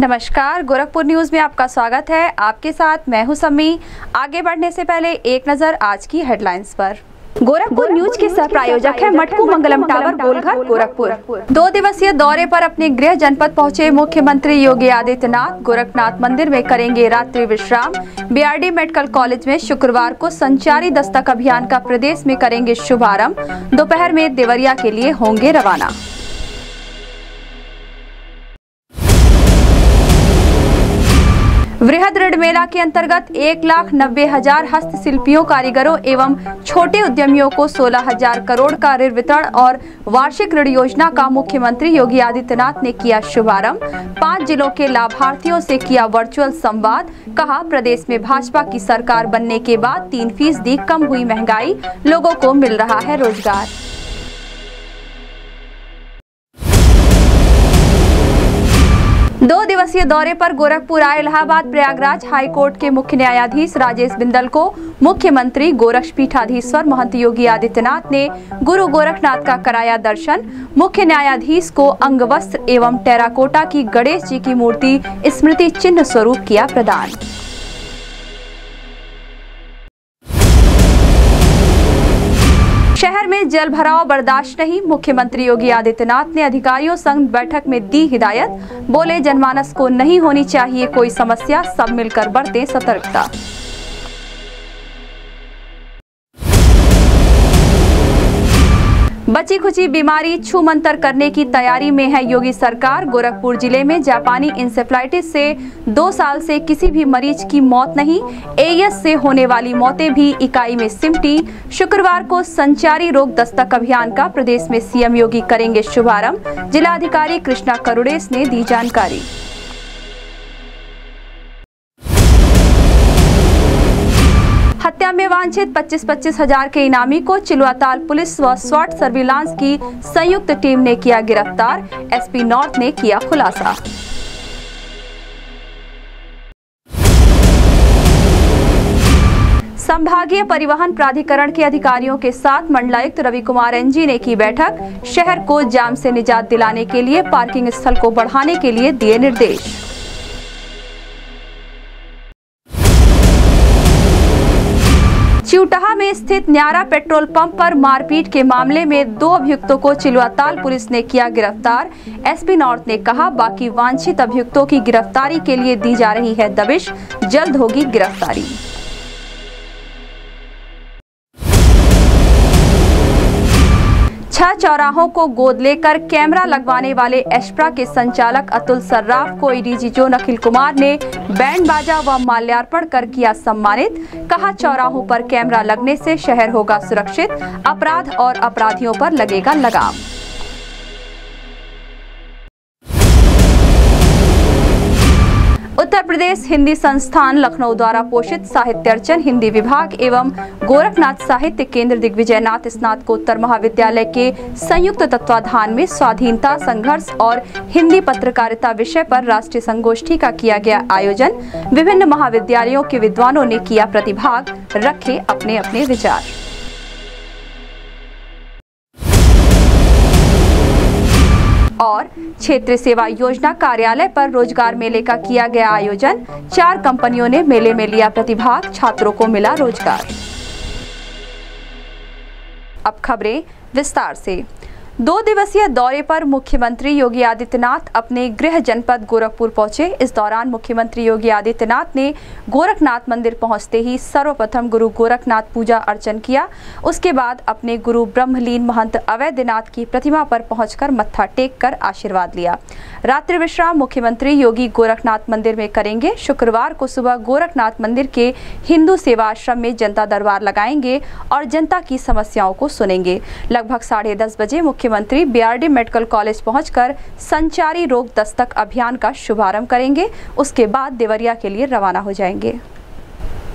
नमस्कार, गोरखपुर न्यूज में आपका स्वागत है। आपके साथ मैं हूं सम्मी। आगे बढ़ने से पहले एक नजर आज की हेडलाइंस पर। गोरखपुर न्यूज के सह प्रायोजक है मटकू मंगलम टावर गोलघर गोरखपुर। 2 दिवसीय दौरे पर अपने गृह जनपद पहुंचे मुख्यमंत्री योगी आदित्यनाथ गोरखनाथ मंदिर में करेंगे रात्रि विश्राम। बीआरडी मेडिकल कॉलेज में शुक्रवार को संचारी दस्तक अभियान का प्रदेश में करेंगे शुभारंभ। दोपहर में देवरिया के लिए होंगे रवाना। वृहद ऋण मेला के अंतर्गत 1,90,000 हस्तशिल्पियों, कारीगरों एवं छोटे उद्यमियों को 16,000 करोड़ का ऋण वितरण और वार्षिक ऋण योजना का मुख्यमंत्री योगी आदित्यनाथ ने किया शुभारंभ। 5 जिलों के लाभार्थियों से किया वर्चुअल संवाद। कहा, प्रदेश में भाजपा की सरकार बनने के बाद 3% कम हुई महंगाई, लोगों को मिल रहा है रोजगार। दो दिवसीय दौरे पर गोरखपुर आए इलाहाबाद प्रयागराज हाईकोर्ट के मुख्य न्यायाधीश राजेश बिंदल को मुख्यमंत्री गोरक्षपीठाधीश्वर महंत योगी आदित्यनाथ ने गुरु गोरखनाथ का कराया दर्शन। मुख्य न्यायाधीश को अंगवस्त्र एवं टेराकोटा की गणेश जी की मूर्ति स्मृति चिन्ह स्वरूप किया प्रदान। शहर में जल भराव बर्दाश्त नहीं, मुख्यमंत्री योगी आदित्यनाथ ने अधिकारियों संग बैठक में दी हिदायत। बोले, जनमानस को नहीं होनी चाहिए कोई समस्या, सब मिलकर बरतें सतर्कता। बची खुची बीमारी छूमंतर करने की तैयारी में है योगी सरकार। गोरखपुर जिले में जापानी इंसेफ्लाइटिस से 2 साल से किसी भी मरीज की मौत नहीं। एईएस से होने वाली मौतें भी इकाई में सिमटी। शुक्रवार को संचारी रोग दस्तक अभियान का प्रदेश में सीएम योगी करेंगे शुभारंभ। जिलाधिकारी कृष्णा करुड़ेस ने दी जानकारी। हत्या में वांछित 25-25 हजार के इनामी को चिलवाताल पुलिस व स्वाट सर्विलांस की संयुक्त टीम ने किया गिरफ्तार। एसपी नॉर्थ ने किया खुलासा। संभागीय परिवहन प्राधिकरण के अधिकारियों के साथ मंडलायुक्त रवि कुमार एनजी ने की बैठक। शहर को जाम से निजात दिलाने के लिए पार्किंग स्थल को बढ़ाने के लिए दिए निर्देश। चिउटाहा में स्थित न्यारा पेट्रोल पंप पर मारपीट के मामले में 2 अभियुक्तों को चिलवाताल पुलिस ने किया गिरफ्तार। एसपी नॉर्थ ने कहा, बाकी वांछित अभियुक्तों की गिरफ्तारी के लिए दी जा रही है दबिश, जल्द होगी गिरफ्तारी। 6 चौराहों को गोद लेकर कैमरा लगवाने वाले एस्प्रा के संचालक अतुल सर्राफ को एडीजी जोन अखिल कुमार ने बैंड बाजा व माल्यार्पण कर किया सम्मानित। कहा, चौराहों पर कैमरा लगने से शहर होगा सुरक्षित, अपराध और अपराधियों पर लगेगा लगाम। उत्तर प्रदेश हिंदी संस्थान लखनऊ द्वारा पोषित साहित्यार्चन हिंदी विभाग एवं गोरखनाथ साहित्य केंद्र दिग्विजयनाथ स्नातकोत्तर महाविद्यालय के संयुक्त तत्वाधान में स्वाधीनता संघर्ष और हिंदी पत्रकारिता विषय पर राष्ट्रीय संगोष्ठी का किया गया आयोजन। विभिन्न महाविद्यालयों के विद्वानों ने किया प्रतिभाग, रखे अपने अपने विचार। और क्षेत्रीय सेवा योजना कार्यालय पर रोजगार मेले का किया गया आयोजन। 4 कंपनियों ने मेले में लिया प्रतिभाग, छात्रों को मिला रोजगार। अब खबरें विस्तार से। 2 दिवसीय दौरे पर मुख्यमंत्री योगी आदित्यनाथ अपने गृह जनपद गोरखपुर पहुंचे। इस दौरान मुख्यमंत्री योगी आदित्यनाथ ने गोरखनाथ मंदिर पहुंचते ही सर्वप्रथम गुरु गोरखनाथ पूजा अर्चन किया। उसके बाद अपने गुरु ब्रह्मलीन महंत अवैधनाथ की प्रतिमा पर पहुंचकर मत्था टेक कर आशीर्वाद लिया। रात्रि विश्राम मुख्यमंत्री योगी गोरखनाथ मंदिर में करेंगे। शुक्रवार को सुबह गोरखनाथ मंदिर के हिंदू सेवा आश्रम में जनता दरबार लगाएंगे और जनता की समस्याओं को सुनेंगे। लगभग 10:30 बजे मुख्यमंत्री बीआरडी मेडिकल कॉलेज पहुंचकर संचारी रोग दस्तक अभियान का शुभारंभ करेंगे। उसके बाद देवरिया के लिए रवाना हो जाएंगे।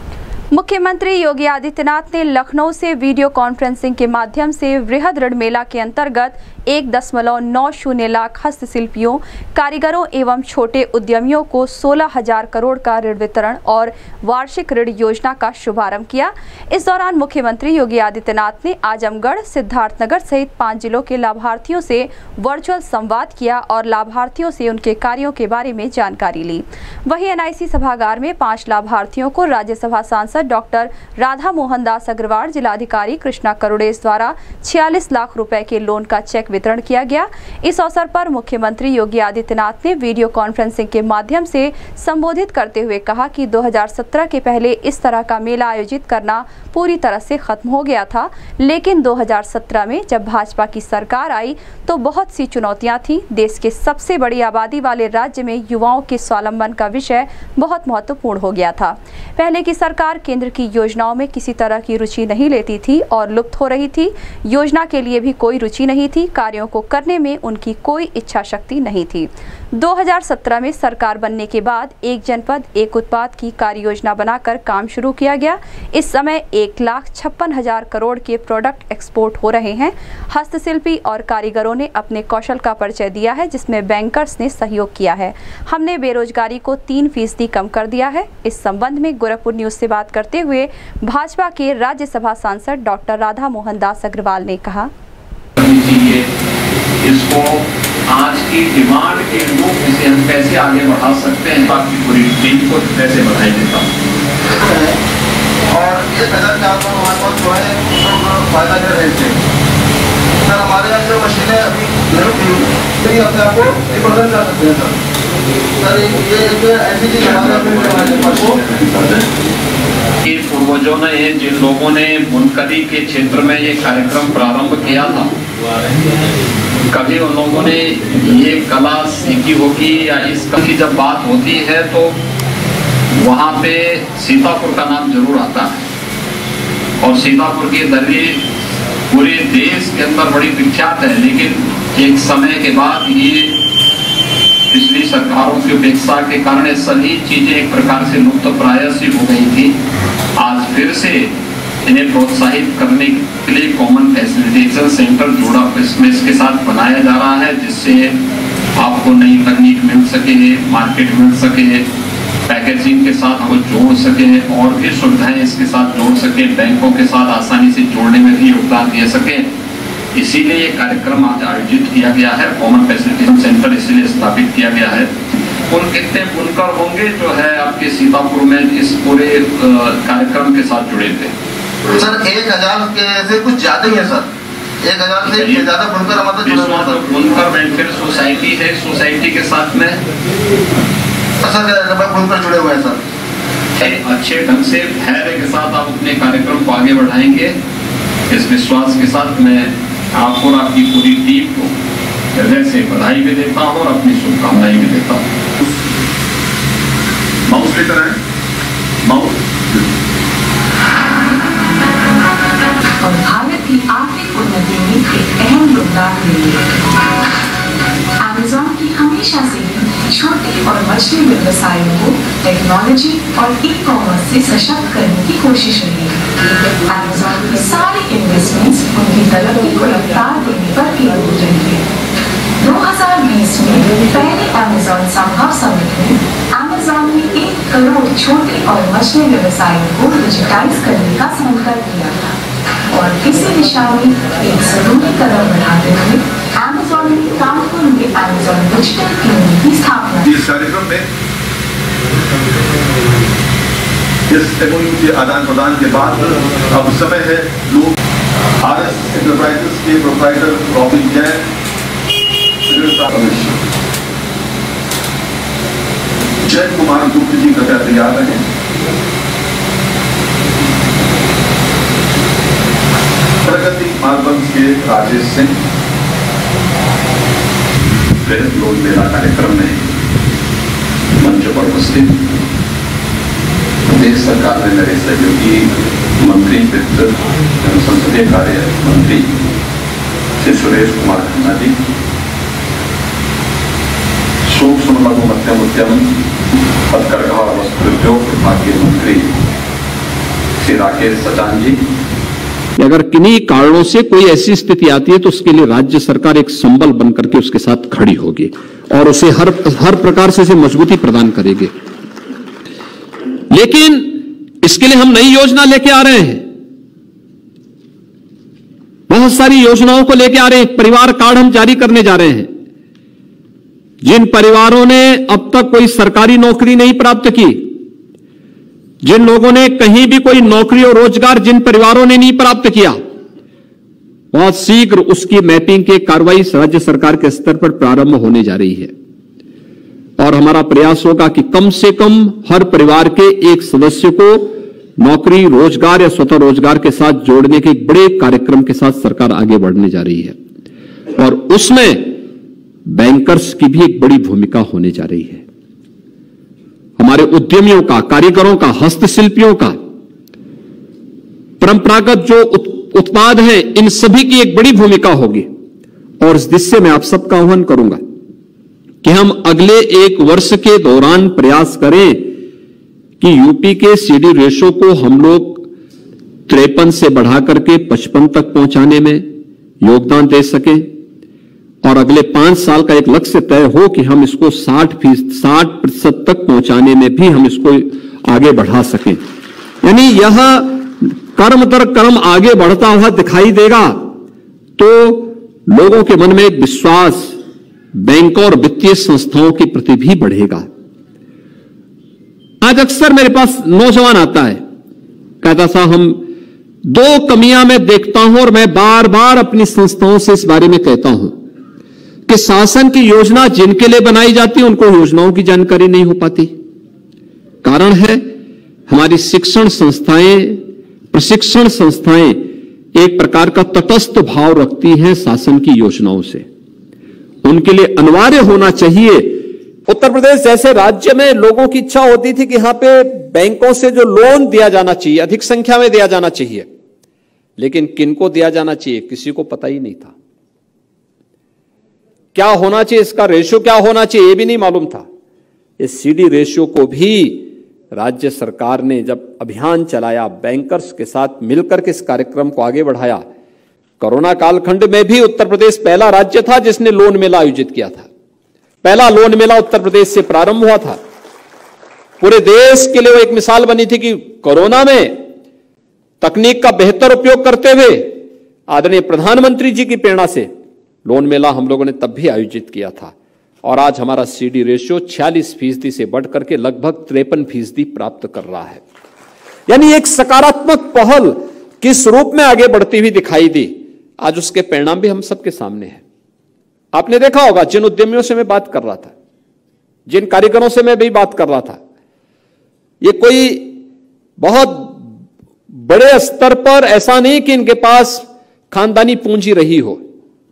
मुख्यमंत्री योगी आदित्यनाथ ने लखनऊ से वीडियो कॉन्फ्रेंसिंग के माध्यम से वृहद ऋण मेला के अंतर्गत 1.90 लाख हस्तशिल्पियों, कारीगरों एवं छोटे उद्यमियों को 16,000 करोड़ का ऋण वितरण और वार्षिक ऋण योजना का शुभारंभ किया। इस दौरान मुख्यमंत्री योगी आदित्यनाथ ने आजमगढ़, सिद्धार्थनगर सहित 5 जिलों के लाभार्थियों से वर्चुअल संवाद किया और लाभार्थियों से उनके कार्यों के बारे में जानकारी ली। वहीं एनआईसी सभागार में 5 लाभार्थियों को राज्यसभा सांसद डॉक्टर राधा मोहन दास अग्रवाल, जिलाधिकारी कृष्णा करुड़ेस द्वारा 46 लाख रुपए के लोन का चेक वितरण किया गया। इस अवसर पर मुख्यमंत्री योगी आदित्यनाथ ने वीडियो कॉन्फ्रेंसिंग के माध्यम से संबोधित करते हुए कहा कि 2017 के पहले इस तरह का मेला आयोजित करना पूरी तरह से खत्म हो गया था, लेकिन 2017 में जब भाजपा की सरकार आई तो बहुत सी चुनौतियां थी। देश के सबसे बड़ी आबादी वाले राज्य में युवाओं के स्वावलंबन का विषय बहुत महत्वपूर्ण हो गया था। पहले की सरकार केंद्र की योजनाओं में किसी तरह की रुचि नहीं लेती थी और लुप्त हो रही थी। योजना के लिए भी कोई रुचि नहीं थी, कार्यों को करने में उनकी कोई इच्छा शक्ति नहीं थी। 2017 में सरकार बनने के बाद एक जनपद एक उत्पाद की कार्य योजना बनाकर काम शुरू किया गया। इस समय 1,56,000 करोड़ के प्रोडक्ट एक्सपोर्ट हो रहे हैं। हस्तशिल्पी और कारीगरों ने अपने कौशल का परिचय दिया है, जिसमें बैंकर्स ने सहयोग किया है। हमने बेरोजगारी को 3% कम कर दिया है। इस संबंध में गोरखपुर न्यूज से बात करते हुए भाजपा के राज्यसभा सांसद डॉक्टर राधा मोहन दास अग्रवाल ने कहा, इसको आज की डिमांड के रूप में से हम कैसे आगे बढ़ा सकते हैं, बाकी पूरी टीम को कैसे बढ़ाई देता हूँ। और 1,400 हमारे पास जो है उसको फायदा कर रहे थे सर। हमारे यहाँ जो मशीनें अभी नहीं थी अपने आप को रिप्रेजेंट कर सकते हैं सर। ये ऐसी चीज हमारे पूर्वजों ने, जिन लोगों ने बुनकरी के क्षेत्र में ये कार्यक्रम प्रारंभ किया था, कभी उन लोगों ने ये कला सीखी होगी या इस कला की जब बात होती है तो वहाँ पे सीतापुर का नाम जरूर आता है। और सीतापुर की दर्री पूरे देश के अंदर बड़ी विख्यात है, लेकिन एक समय के बाद ये पिछली सरकारों की उपेक्षा के कारण ये सभी चीजें एक प्रकार से लुप्त प्राय सी हो गई थी। आज फिर से इन्हें प्रोत्साहित करने के लिए कॉमन फैसिलिटेशन सेंटर जोड़ा इसके साथ बनाया जा रहा है, जिससे आपको नई तकनीक मिल सके, मार्केट मिल सके, पैकेजिंग के साथ आपको जोड़ सके और भी सुविधाएं इसके साथ जोड़ सके, बैंकों के साथ आसानी से जोड़ने में भी योगदान दे सके। इसीलिए ये कार्यक्रम आज आयोजित किया गया है। कॉमन फैसिलिटेशन सेंटर इसीलिए स्थापित किया गया है। कुल कितने बुनकर होंगे जो है आपके सीतापुर में इस पूरे कार्यक्रम के साथ जुड़े थे? सर 1,000 के से कुछ ज्यादा ही है सर। 1,000 से ज्यादा बुनकर हमारे जुड़े हुए हैं। बुनकर वेलफेयर सोसाइटी है, सोसाइटी के साथ में सर बुनकर जुड़े हुए हैं सर। अच्छे ढंग से धैर्य के साथ आप अपने कार्यक्रम को आगे बढ़ाएंगे, इस विश्वास के साथ मैं आपको और आपकी पूरी टीम को हृदय से बधाई भी देता हूँ और अपनी शुभकामनाएं भी देता हूँ। माउस लेकर आए, माउस। और भारत की आर्थिक उन्नति में एक अहम योगदान देंगे। अमेज़न की हमेशा से छोटे और मछली व्यवसायों को टेक्नोलॉजी और ई-कॉमर्स से सशक्त करने की कोशिश रही है। अमेज़न के सारे इन्वेस्टमेंट्स उनकी तरक्की को रफ्तार देने पर केंद्रित रही है। 2020 में पहले अमेज़न संभाव समिट में अमेज़न ने 1 करोड़ छोटे और मछली व्यवसायों को डिजिटाइज करने का संकल्प लिया था और इसी दिशा में एक जरूरी कदम बढ़ाते हुए अमेज़न ने कानपुर में अमेज़न डिजिटल केंद्र की स्थापना की। इस कार्यक्रम में इस MOU के आदान प्रदान के बाद अब समय है लोग RS एंटरप्राइजेस के प्रोप्राइटर रॉबिन जैन, जय कुमार गुप्त जी कृपया तैयार रहे। प्रगति मार्बल्स के राजेश सिंह वृहद लोन मेला कार्यक्रम में मंच पर उपस्थित प्रदेश सरकार में मेरे सहयोगी मंत्री वित्त एवं संसदीय कार्य मंत्री श्री सुरेश कुमार खन्ना जी, सूक्ष्म लघु मध्यम उद्यम हथकरघा और वस्त्र उद्योग विभाग के मंत्री श्री राकेश सचान जी। अगर किन्हीं कारणों से कोई ऐसी स्थिति आती है तो उसके लिए राज्य सरकार एक संबल बनकर के उसके साथ खड़ी होगी और उसे हर प्रकार से मजबूती प्रदान करेगी। लेकिन इसके लिए हम नई योजना लेके आ रहे हैं, बहुत सारी योजनाओं को लेके आ रहे हैं। परिवार कार्ड हम जारी करने जा रहे हैं। जिन परिवारों ने अब तक कोई सरकारी नौकरी नहीं प्राप्त की, जिन लोगों ने कहीं भी कोई नौकरी और रोजगार जिन परिवारों ने नहीं प्राप्त किया, बहुत शीघ्र उसकी मैपिंग की कार्रवाई राज्य सरकार के स्तर पर प्रारंभ होने जा रही है। और हमारा प्रयास होगा कि कम से कम हर परिवार के एक सदस्य को नौकरी, रोजगार या स्वतः रोजगार के साथ जोड़ने के एक बड़े कार्यक्रम के साथ सरकार आगे बढ़ने जा रही है। और उसमें बैंकर्स की भी एक बड़ी भूमिका होने जा रही है। हमारे उद्यमियों का, कारीगरों का, हस्तशिल्पियों का, परंपरागत जो उत्पाद हैं, इन सभी की एक बड़ी भूमिका होगी। और इस दिशा में आप सबका आह्वान करूंगा कि हम अगले 1 वर्ष के दौरान प्रयास करें कि यूपी के सीडी रेशो को हम लोग 53 से बढ़ाकर के 55 तक पहुंचाने में योगदान दे सकें। और अगले 5 साल का एक लक्ष्य तय हो कि हम इसको 60% तक पहुंचाने में भी हम इसको आगे बढ़ा सकें। यानी यह कर्म दर कर्म आगे बढ़ता हुआ दिखाई देगा तो लोगों के मन में एक विश्वास बैंकों और वित्तीय संस्थाओं के प्रति भी बढ़ेगा। आज अक्सर मेरे पास नौजवान आता है, कहता था हम 2 कमियां मैं देखता हूं और मैं बार बार अपनी संस्थाओं से इस बारे में कहता हूं कि शासन की योजना जिनके लिए बनाई जाती है उनको योजनाओं की जानकारी नहीं हो पाती। कारण है हमारी शिक्षण संस्थाएं, प्रशिक्षण संस्थाएं एक प्रकार का तटस्थ भाव रखती हैं शासन की योजनाओं से। उनके लिए अनिवार्य होना चाहिए। उत्तर प्रदेश जैसे राज्य में लोगों की इच्छा होती थी कि यहां पे बैंकों से जो लोन दिया जाना चाहिए अधिक संख्या में दिया जाना चाहिए, लेकिन किनको दिया जाना चाहिए किसी को पता ही नहीं था। क्या होना चाहिए, इसका रेशियो क्या होना चाहिए, यह भी नहीं मालूम था। इस सीडी रेशियो को भी राज्य सरकार ने जब अभियान चलाया, बैंकर्स के साथ मिलकर के इस कार्यक्रम को आगे बढ़ाया। कोरोना कालखंड में भी उत्तर प्रदेश पहला राज्य था जिसने लोन मेला आयोजित किया था। पहला लोन मेला उत्तर प्रदेश से प्रारंभ हुआ था। पूरे देश के लिए वो एक मिसाल बनी थी कि कोरोना में तकनीक का बेहतर उपयोग करते हुए आदरणीय प्रधानमंत्री जी की प्रेरणा से लोन मेला हम लोगों ने तब भी आयोजित किया था। और आज हमारा सीडी रेशियो 46% से बढ़कर के लगभग 53% प्राप्त कर रहा है। यानी एक सकारात्मक पहल किस रूप में आगे बढ़ती हुई दिखाई दी, आज उसके परिणाम भी हम सबके सामने हैं। आपने देखा होगा, जिन उद्यमियों से मैं बात कर रहा था, जिन कारीगरों से मैं भी बात कर रहा था, ये कोई बहुत बड़े स्तर पर ऐसा नहीं कि इनके पास खानदानी पूंजी रही हो।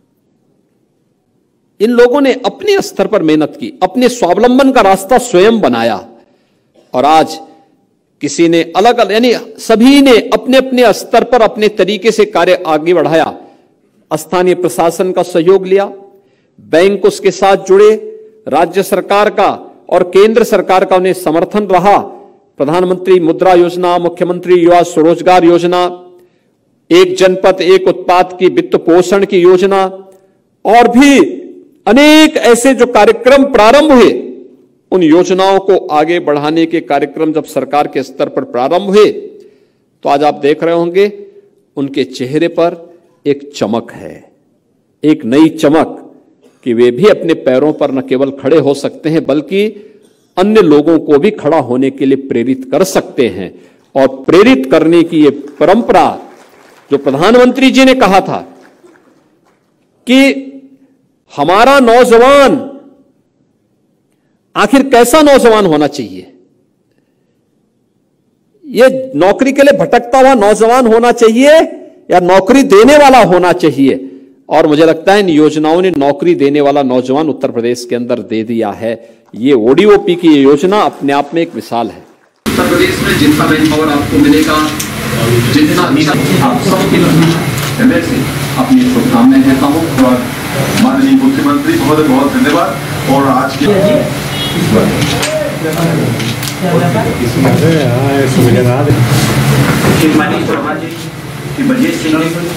इन लोगों ने अपने स्तर पर मेहनत की, अपने स्वावलंबन का रास्ता स्वयं बनाया। और आज किसी ने अलग अलग, यानी सभी ने अपने अपने स्तर पर अपने तरीके से कार्य आगे बढ़ाया। स्थानीय प्रशासन का सहयोग लिया, बैंक उसके साथ जुड़े, राज्य सरकार का और केंद्र सरकार का उन्हें समर्थन रहा। प्रधानमंत्री मुद्रा योजना, मुख्यमंत्री युवा स्वरोजगार योजना, एक जनपद एक उत्पाद की वित्त पोषण की योजना और भी अनेक ऐसे जो कार्यक्रम प्रारंभ हुए, उन योजनाओं को आगे बढ़ाने के कार्यक्रम जब सरकार के स्तर पर प्रारंभ हुए तो आज आप देख रहे होंगे उनके चेहरे पर एक चमक है, एक नई चमक कि वे भी अपने पैरों पर न केवल खड़े हो सकते हैं बल्कि अन्य लोगों को भी खड़ा होने के लिए प्रेरित कर सकते हैं। और प्रेरित करने की ये परंपरा जो प्रधानमंत्री जी ने कहा था कि हमारा नौजवान आखिर कैसा नौजवान होना चाहिए, ये नौकरी के लिए भटकता हुआ नौजवान होना चाहिए या नौकरी देने वाला होना चाहिए। और मुझे लगता है इन योजनाओं ने नौकरी देने वाला नौजवान उत्तर प्रदेश के अंदर दे दिया है। ये ओडीओपी की ये योजना अपने आप में एक मिसाल है। उत्तर प्रदेश में जितना मैन पावर आपको मिलेगा, जितना अच्छा आप सबके हृदय से अपनी शुभकामनाएं देता हूँ। और माननीय मुख्यमंत्री बहुत बहुत धन्यवाद। और आज के मनीष शर्मा जी की बलजीत सिंह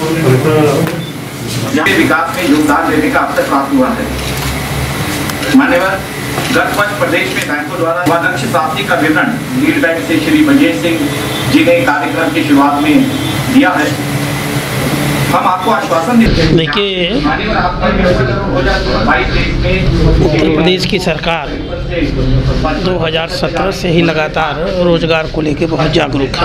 ने विकास में योगदान देने का अब तक प्राप्त हुआ है। मान्यवर, गत वर्ष प्रदेश में बैंकों द्वारा लक्ष्य प्राप्ति का विवरण लीड बैंक से श्री बलजीत सिंह जी ने कार्यक्रम की शुरुआत में दिया है। हम आपको आश्वासन देते हैं। देखिए, उत्तर प्रदेश की सरकार 2017 से ही लगातार रोजगार को लेकर बहुत जागरूक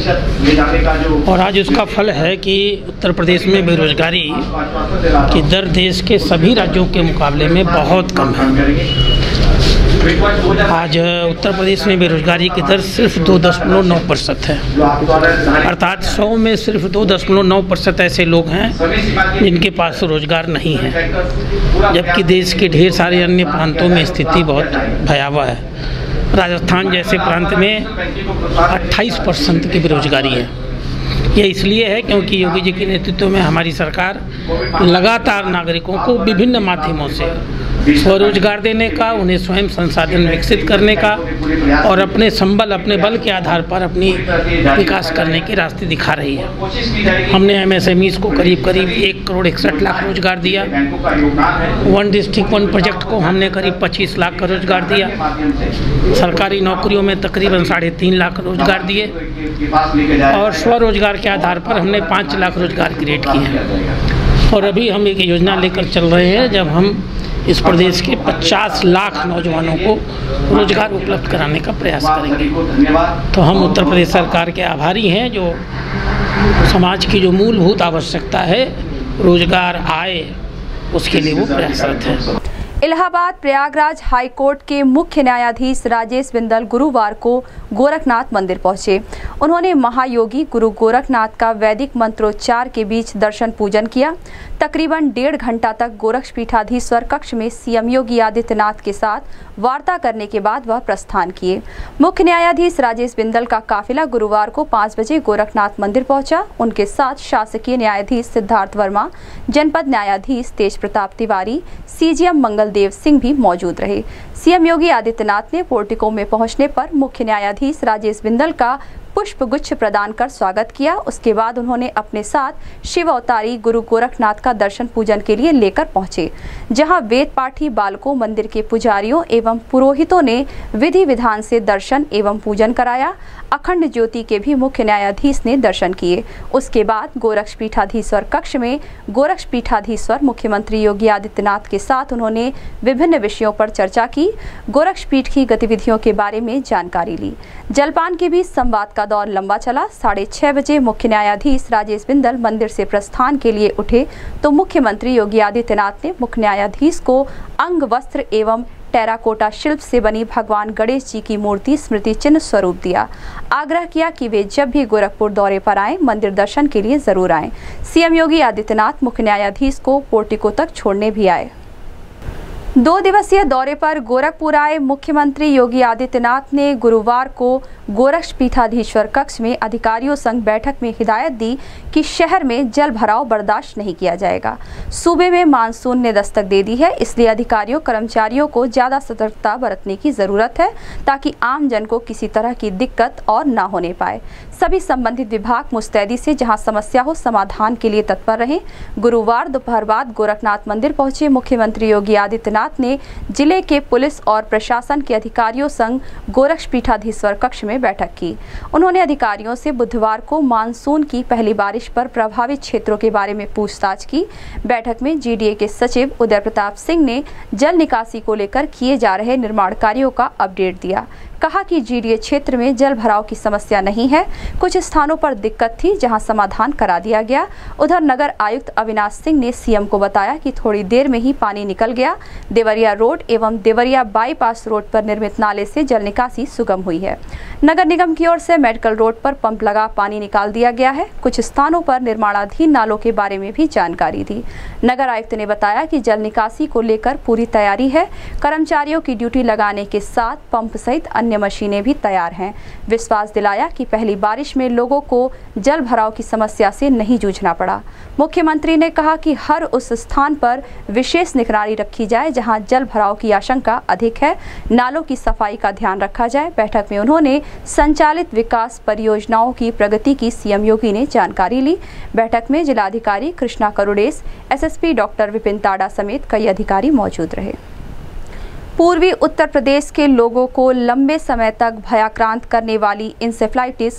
है और आज उसका फल है कि उत्तर प्रदेश में बेरोजगारी की दर देश के सभी राज्यों के मुकाबले में बहुत कम है। आज उत्तर प्रदेश में बेरोजगारी की दर सिर्फ 2.9% है, अर्थात 100 में सिर्फ 2.9% ऐसे लोग हैं जिनके पास रोजगार नहीं है, जबकि देश के ढेर सारे अन्य प्रांतों में स्थिति बहुत भयावह है। राजस्थान जैसे प्रांत में 28% की बेरोजगारी है। ये इसलिए है क्योंकि योगी जी के नेतृत्व में हमारी सरकार लगातार नागरिकों को विभिन्न माध्यमों से स्वरोजगार देने का, उन्हें स्वयं संसाधन विकसित करने का और अपने संबल, अपने बल के आधार पर अपनी विकास करने के रास्ते दिखा रही है। हमने MSMEs को करीब 1 करोड़ 61 लाख रोजगार दिया। वन डिस्ट्रिक्ट वन प्रोजेक्ट को हमने करीब 25 लाख का रोजगार दिया। सरकारी नौकरियों में तकरीबन 3.5 लाख रोजगार दिए और स्वरोजगार के आधार पर हमने 5 लाख रोजगार क्रिएट किए हैं। और अभी हम एक योजना लेकर चल रहे हैं, जब हम इस प्रदेश के 50 लाख नौजवानों को रोजगार उपलब्ध कराने का प्रयास करेंगे। तो हम उत्तर प्रदेश सरकार के आभारी हैं, जो समाज की जो मूलभूत आवश्यकता है, रोजगार आए, उसके लिए वो प्रयासरत है। इलाहाबाद प्रयागराज हाई कोर्ट के मुख्य न्यायाधीश राजेश बिंदल गुरुवार को गोरखनाथ मंदिर पहुंचे। उन्होंने महायोगी गुरु गोरखनाथ का वैदिक मंत्रोच्चार के बीच दर्शन पूजन किया। तकरीबन 1.5 घंटा तक गोरक्षपीठाधीश्वर कक्ष में सीएम योगी आदित्यनाथ के साथ वार्ता करने के बाद वह प्रस्थान किए। मुख्य न्यायाधीश राजेश बिंदल का काफिला गुरुवार को 5 बजे गोरखनाथ मंदिर पहुंचा। उनके साथ शासकीय न्यायाधीश सिद्धार्थ वर्मा, जनपद न्यायाधीश तेज प्रताप तिवारी, CGM मंगल देव सिंह भी मौजूद रहे। सीएम योगी आदित्यनाथ ने पोर्टिको में पहुंचने पर मुख्य न्यायाधीश राजेश बिंदल का पुष्प गुच्छ प्रदान कर स्वागत किया। उसके बाद उन्होंने अपने साथ शिव अवतारी गुरु गोरखनाथ का दर्शन पूजन के लिए लेकर पहुंचे, जहां वेद पाठी बालकों, मंदिर के पुजारियों एवं पुरोहितों ने विधि विधान से दर्शन एवं पूजन कराया। अखंड ज्योति के भी मुख्य न्यायाधीश ने दर्शन किए। उसके बाद गोरक्षपीठाधीश्वर कक्ष में गोरक्षपीठाधीश्वर मुख्यमंत्री योगी आदित्यनाथ के साथ उन्होंने विभिन्न विषयों पर चर्चा की, गोरक्षपीठ की गतिविधियों के बारे में जानकारी ली। जलपान के बीच संवाद का दौर लंबा चला। 6:30 बजे मुख्य न्यायाधीश राजेश बिंदल मंदिर से प्रस्थान के लिए उठे तो मुख्यमंत्री योगी आदित्यनाथ ने मुख्य न्यायाधीश को अंग वस्त्र एवं टेराकोटा शिल्प से बनी भगवान गणेश जी की मूर्ति स्मृति चिन्ह स्वरूप दिया। आग्रह किया कि वे जब भी गोरखपुर दौरे पर आएं, मंदिर दर्शन के लिए जरूर आएं। सीएम योगी आदित्यनाथ मुख्य न्यायाधीश को पोर्टिको तक छोड़ने भी आए। 2 दिवसीय दौरे पर गोरखपुर आए मुख्यमंत्री योगी आदित्यनाथ ने गुरुवार को गोरक्षपीठाधीश्वर कक्ष में अधिकारियों संग बैठक में हिदायत दी कि शहर में जल भराव बर्दाश्त नहीं किया जाएगा। सूबे में मानसून ने दस्तक दे दी है, इसलिए अधिकारियों कर्मचारियों को ज्यादा सतर्कता बरतने की जरूरत है ताकि आम जन को किसी तरह की दिक्कत और न होने पाए। सभी संबंधित विभाग मुस्तैदी से जहां समस्या हो समाधान के लिए तत्पर रहे। गुरुवार दोपहर बाद गोरखनाथ मंदिर पहुंचे मुख्यमंत्री योगी आदित्यनाथ ने जिले के पुलिस और प्रशासन के अधिकारियों संग गोरक्षपीठाधीश्वर कक्ष में बैठक की। उन्होंने अधिकारियों से बुधवार को मानसून की पहली बारिश पर प्रभावित क्षेत्रों के बारे में पूछताछ की। बैठक में GDA के सचिव उदय प्रताप सिंह ने जल निकासी को लेकर किए जा रहे निर्माण कार्यों का अपडेट दिया। कहा कि GDA क्षेत्र में जल भराव की समस्या नहीं है, कुछ स्थानों पर दिक्कत थी जहां समाधान करा दिया गया। उधर नगर आयुक्त अविनाश सिंह ने सीएम को बताया कि थोड़ी देर में ही पानी निकल गया। देवरिया रोड एवं देवरिया बाईपास रोड पर निर्मित नाले से जल निकासी सुगम हुई है। नगर निगम की ओर से मेडिकल रोड पर पंप लगा पानी निकाल दिया गया है। कुछ स्थानों पर निर्माणाधीन नालों के बारे में भी जानकारी दी। नगर आयुक्त ने बताया कि जल निकासी को लेकर पूरी तैयारी है। कर्मचारियों की ड्यूटी लगाने के साथ पंप सहित अन्य अन्य मशीनें भी तैयार हैं। विश्वास दिलाया कि पहली बारिश में लोगों को जल भराव की समस्या से नहीं जूझना पड़ा। मुख्यमंत्री ने कहा कि हर उस स्थान पर विशेष निगरानी रखी जाए जहां जल भराव की आशंका अधिक है, नालों की सफाई का ध्यान रखा जाए। बैठक में उन्होंने संचालित विकास परियोजनाओं की प्रगति की सीएम योगी ने जानकारी ली। बैठक में जिलाधिकारी कृष्णा करुड़ेस, एसएसपी डॉक्टर विपिन ताड़ा समेत कई अधिकारी मौजूद रहे। पूर्वी उत्तर प्रदेश के लोगों को लंबे समय तक भयाक्रांत करने वाली इंसेफ्लाइटिस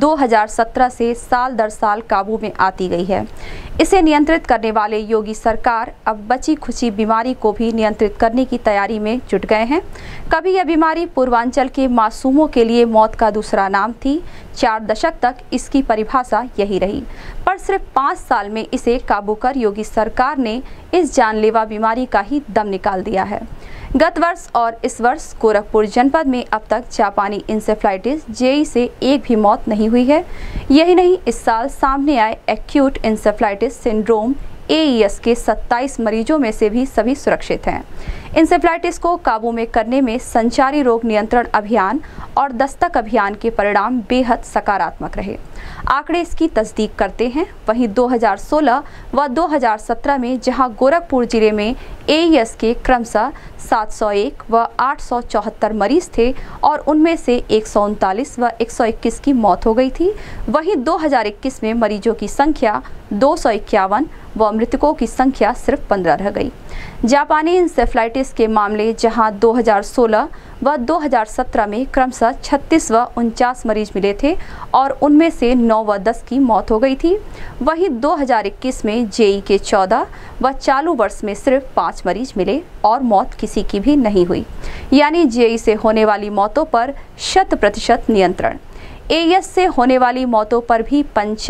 2017 से साल दर साल काबू में आती गई है। इसे नियंत्रित करने वाले योगी सरकार अब बची खुची बीमारी को भी नियंत्रित करने की तैयारी में जुट गए हैं। कभी यह बीमारी पूर्वांचल के मासूमों के लिए मौत का दूसरा नाम थी। 4 दशक तक इसकी परिभाषा यही रही, पर सिर्फ 5 साल में इसे काबू कर योगी सरकार ने इस जानलेवा बीमारी का ही दम निकाल दिया है। गत वर्ष और इस वर्ष गोरखपुर जनपद में अब तक जापानी इंसेफ्लाइटिस जेई से एक भी मौत नहीं हुई है। यही नहीं, इस साल सामने आए एक्यूट इंसेफ्लाइटिस सिंड्रोम AES के 27 मरीजों में से भी सभी सुरक्षित हैं। इंसेफ्लाइटिस को काबू में करने में संचारी रोग नियंत्रण अभियान और दस्तक अभियान के परिणाम बेहद सकारात्मक रहे। आंकड़े इसकी तस्दीक करते हैं। वहीं 2016 व 2017 में जहां गोरखपुर जिले में AES के क्रमशः 701 व 874 मरीज थे और उनमें से 139 व 121 की मौत हो गई थी, वहीं 2021 में मरीजों की संख्या 251 व मृतकों की संख्या सिर्फ 15 रह गई। जापानी इंसेफ्लाइटिस के मामले जहां 2016 व 2017 में क्रमशः 36 व 49 मरीज मिले थे और उनमें से 9 व 10 की मौत हो गई थी, वहीं 2021 में जेई के 14 व चालू वर्ष में सिर्फ 5 मरीज मिले और मौत किसी की भी नहीं हुई। यानी जेई से होने वाली मौतों पर 100% नियंत्रण। AES से होने वाली मौतों पर भी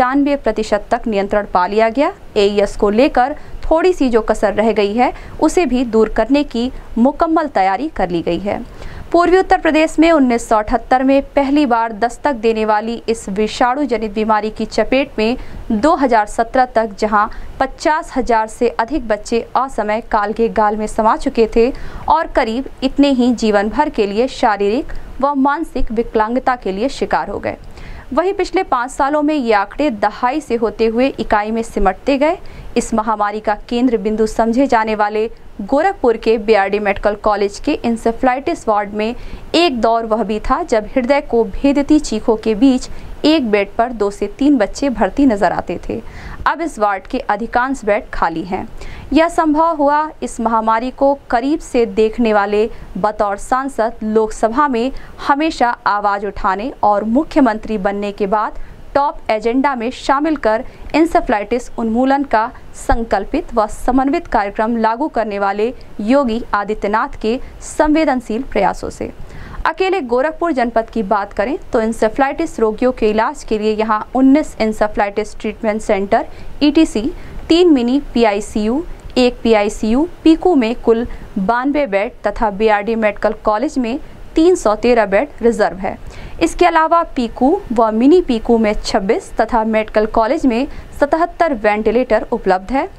95% तक नियंत्रण पा लिया गया। AES को लेकर थोड़ी सी जो कसर रह गई है उसे भी दूर करने की मुकम्मल तैयारी कर ली गई है। पूर्वी उत्तर प्रदेश में 1978 में पहली बार दस्तक देने वाली इस विषाणु जनित बीमारी की चपेट में 2017 तक जहां 50,000 से अधिक बच्चे असमय काल के गाल में समा चुके थे और करीब इतने ही जीवन भर के लिए शारीरिक व मानसिक विकलांगता के लिए शिकार हो गए। वहीं पिछले 5 सालों में ये आंकड़े दहाई से होते हुए इकाई में सिमटते गए। इस महामारी का केंद्र बिंदु समझे जाने वाले गोरखपुर के BRD मेडिकल कॉलेज के इंसेफ्लाइटिस वार्ड में एक दौर वह भी था जब हृदय को भेदती चीखों के बीच एक बेड पर 2 से 3 बच्चे भर्ती नजर आते थे। अब इस वार्ड के अधिकांश बेड खाली हैं। यह संभव हुआ इस महामारी को करीब से देखने वाले बतौर सांसद लोकसभा में हमेशा आवाज उठाने और मुख्यमंत्री बनने के बाद टॉप एजेंडा में शामिल कर इंसेफ्लाइटिस उन्मूलन का संकल्पित व समन्वित कार्यक्रम लागू करने वाले योगी आदित्यनाथ के संवेदनशील प्रयासों से। अकेले गोरखपुर जनपद की बात करें तो इंसेफ्लाइटिस रोगियों के इलाज के लिए यहाँ 19 encephalitis treatment centre ETC, 3 mini PICU, 1 PICU, Piku में कुल 92 बेड तथा BRD मेडिकल कॉलेज में 313 बेड रिजर्व है। इसके अलावा पीकू व मिनी पीकू में 26 तथा मेडिकल कॉलेज में 77 वेंटिलेटर उपलब्ध है।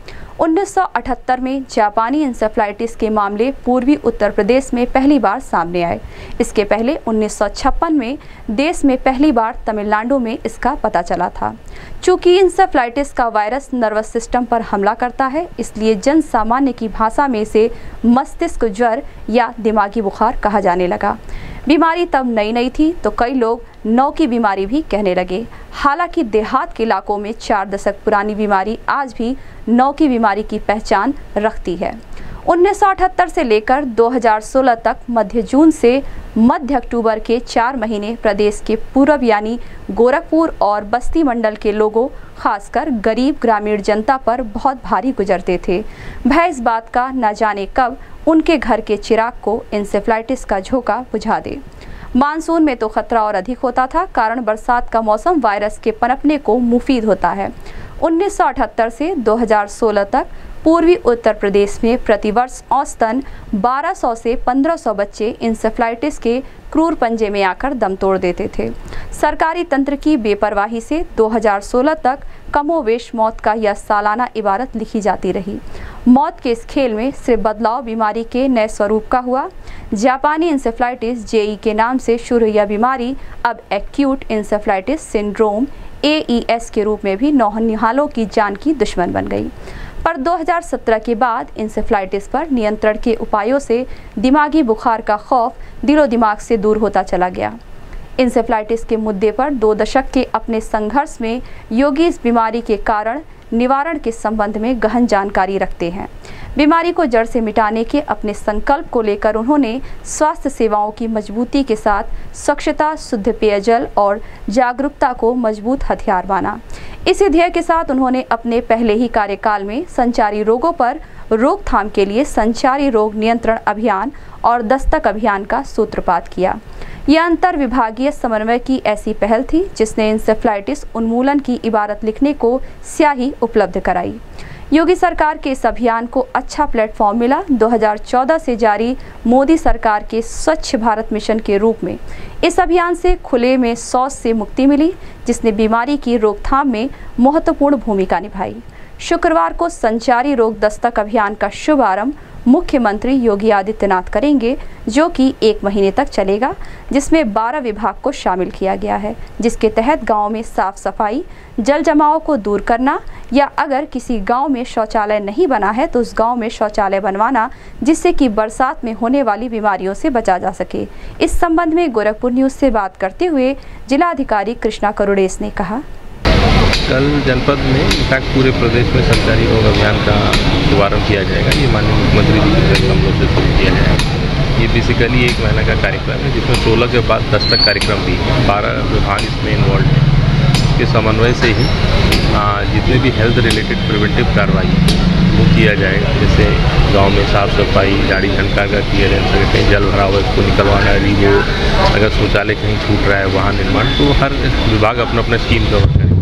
1978 में जापानी इंसेफ्लाइटिस के मामले पूर्वी उत्तर प्रदेश में पहली बार सामने आए। इसके पहले 1956 में देश में पहली बार तमिलनाडु में इसका पता चला था। चूँकि इंसेफ्लाइटिस का वायरस नर्वस सिस्टम पर हमला करता है, इसलिए जन सामान्य की भाषा में इसे मस्तिष्क ज्वर या दिमागी बुखार कहा जाने लगा। बीमारी तब नई नई थी तो कई लोग नौ की बीमारी भी कहने लगे। हालांकि देहात के इलाकों में 4 दशक पुरानी बीमारी आज भी नौ की बीमारी की पहचान रखती है। 1978 से लेकर 2016 तक मध्य जून से मध्य अक्टूबर के 4 महीने प्रदेश के पूर्व यानी गोरखपुर और बस्ती मंडल के लोगों, खासकर गरीब ग्रामीण जनता पर बहुत भारी गुजरते थे। भय इस बात का न जाने कब उनके घर के चिराग को इंसेफ्लाइटिस का झोंका बुझा दे। मानसून में तो खतरा और अधिक होता था, कारण बरसात का मौसम वायरस के पनपने को मुफीद होता है। 1978 से 2016 तक पूर्वी उत्तर प्रदेश में प्रतिवर्ष औसतन 1200 से 1500 बच्चे इंसेफ्लाइटिस के क्रूर पंजे में आकर दम तोड़ देते थे। सरकारी तंत्र की बेपरवाही से 2016 तक कमोवेश मौत का यह सालाना इबारत लिखी जाती रही। मौत के इस खेल में सिर्फ बदलाव बीमारी के नए स्वरूप का हुआ। जापानी इंसेफ्लाइटिस जेई के नाम से शुरू यह बीमारी अब एक्यूट इंसेफ्लाइटिस सिंड्रोम AES के रूप में भी नौनिहालों की जान की दुश्मन बन गई। पर 2017 के बाद इंसेफ्लाइटिस पर नियंत्रण के उपायों से दिमागी बुखार का खौफ दिलो दिमाग से दूर होता चला गया। इंसेफ्लाइटिस के मुद्दे पर 2 दशक के अपने संघर्ष में योगी इस बीमारी के कारण निवारण के संबंध में गहन जानकारी रखते हैं। बीमारी को जड़ से मिटाने के अपने संकल्प को लेकर उन्होंने स्वास्थ्य सेवाओं की मजबूती के साथ स्वच्छता, शुद्ध पेयजल और जागरूकता को मजबूत हथियार माना। इसी ध्येय के साथ उन्होंने अपने पहले ही कार्यकाल में संचारी रोगों पर रोकथाम के लिए संचारी रोग नियंत्रण अभियान और दस्तक अभियान का सूत्रपात किया। यह अंतर विभागीय समन्वय की ऐसी पहल थी जिसने इंसेफ्लाइटिस उन्मूलन की इबारत लिखने को स्याही उपलब्ध कराई। योगी सरकार के इस अभियान को अच्छा प्लेटफॉर्म मिला। 2014 से जारी मोदी सरकार के स्वच्छ भारत मिशन के रूप में इस अभियान से खुले में शौच से मुक्ति मिली, जिसने बीमारी की रोकथाम में महत्वपूर्ण भूमिका निभाई। शुक्रवार को संचारी रोग दस्तक अभियान का शुभारंभ मुख्यमंत्री योगी आदित्यनाथ करेंगे, जो कि 1 महीने तक चलेगा, जिसमें 12 विभाग को शामिल किया गया है, जिसके तहत गांव में साफ सफाई, जल जमाव को दूर करना या अगर किसी गांव में शौचालय नहीं बना है तो उस गांव में शौचालय बनवाना, जिससे कि बरसात में होने वाली बीमारियों से बचा जा सके। इस संबंध में गोरखपुर न्यूज से बात करते हुए जिलाधिकारी कृष्णा करुड़ेस ने कहा, कल जनपद में इनफैक्ट पूरे प्रदेश में संचारी रोग अभियान का शुभारंभ किया जाएगा। ये माननीय मुख्यमंत्री जी के कमलों से शुरू किया जाएगा। ये बेसिकली 1 महीने का कार्यक्रम है, जिसमें 16 के बाद दस्तक कार्यक्रम भी है। 12 विभाग इसमें इन्वॉल्व हैं। इसके समन्वय से ही जितने भी हेल्थ रिलेटेड प्रिवेंटिव कार्रवाई वो किया जाएगा। जैसे गाँव में साफ़ सफाई, गाड़ी घंटा का क्लियरेंस, अगर कहीं जल भरा हुआ है उसको निकलवाना, वो अगर शौचालय कहीं छूट रहा है वहाँ निर्माण, तो हर विभाग अपना अपना स्कीम कवर करेगा।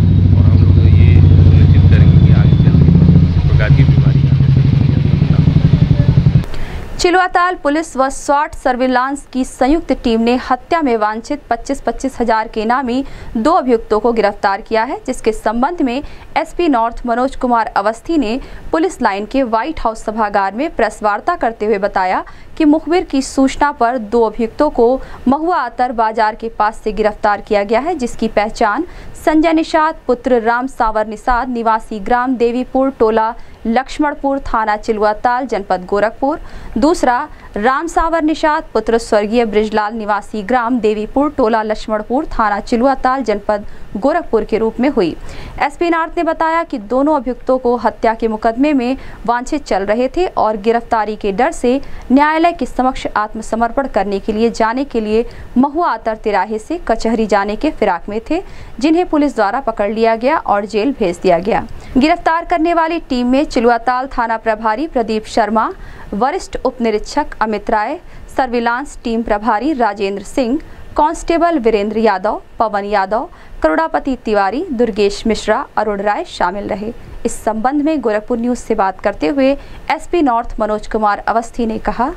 चिलुआताल पुलिस व स्वाट सर्विलांस की संयुक्त टीम ने हत्या में वांछित 25-25 हजार के इनामी 2 अभियुक्तों को गिरफ्तार किया है, जिसके संबंध में एसपी नॉर्थ मनोज कुमार अवस्थी ने पुलिस लाइन के व्हाइट हाउस सभागार में प्रेस वार्ता करते हुए बताया कि मुखबिर की सूचना पर 2 अभियुक्तों को महुआ आतर बाजार के पास से गिरफ्तार किया गया है, जिसकी पहचान संजय निषाद पुत्र राम सावर निषाद निवासी ग्राम देवीपुर टोला लक्ष्मणपुर थाना चिलुआताल जनपद गोरखपुर, दूसरा राम सावर निषाद पुत्र स्वर्गीय ब्रिजलाल निवासी ग्राम देवीपुर टोला लक्ष्मणपुर थाना चिलुआताल जनपद गोरखपुर के रूप में हुई। एसपी नार्थ ने बताया कि दोनों अभियुक्तों को हत्या के मुकदमे में वांछित चल रहे थे और गिरफ्तारी के डर से न्यायालय के समक्ष आत्मसमर्पण करने के लिए जाने के लिए महुआ आतर तिराहे से कचहरी जाने के फिराक में थे, जिन्हें पुलिस द्वारा पकड़ लिया गया और जेल भेज दिया गया। गिरफ्तार करने वाली टीम में चिलुआताल थाना प्रभारी प्रदीप शर्मा, वरिष्ठ उप निरीक्षक अमित राय, सर्विलांस टीम प्रभारी राजेंद्र सिंह, कांस्टेबल वीरेंद्र यादव, पवन यादव, करुणापति तिवारी, दुर्गेश मिश्रा, अरुण राय शामिल रहे। इस संबंध में गोरखपुर न्यूज से बात करते हुए एसपी नॉर्थ मनोज कुमार अवस्थी ने कहा,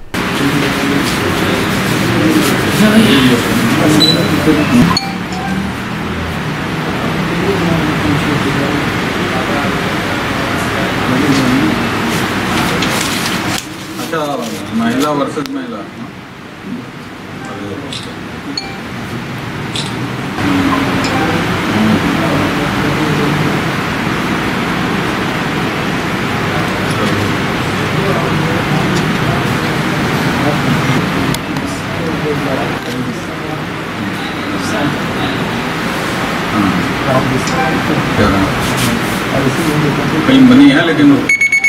महिला वर्सेस महिला कहीं बनी है, लेकिन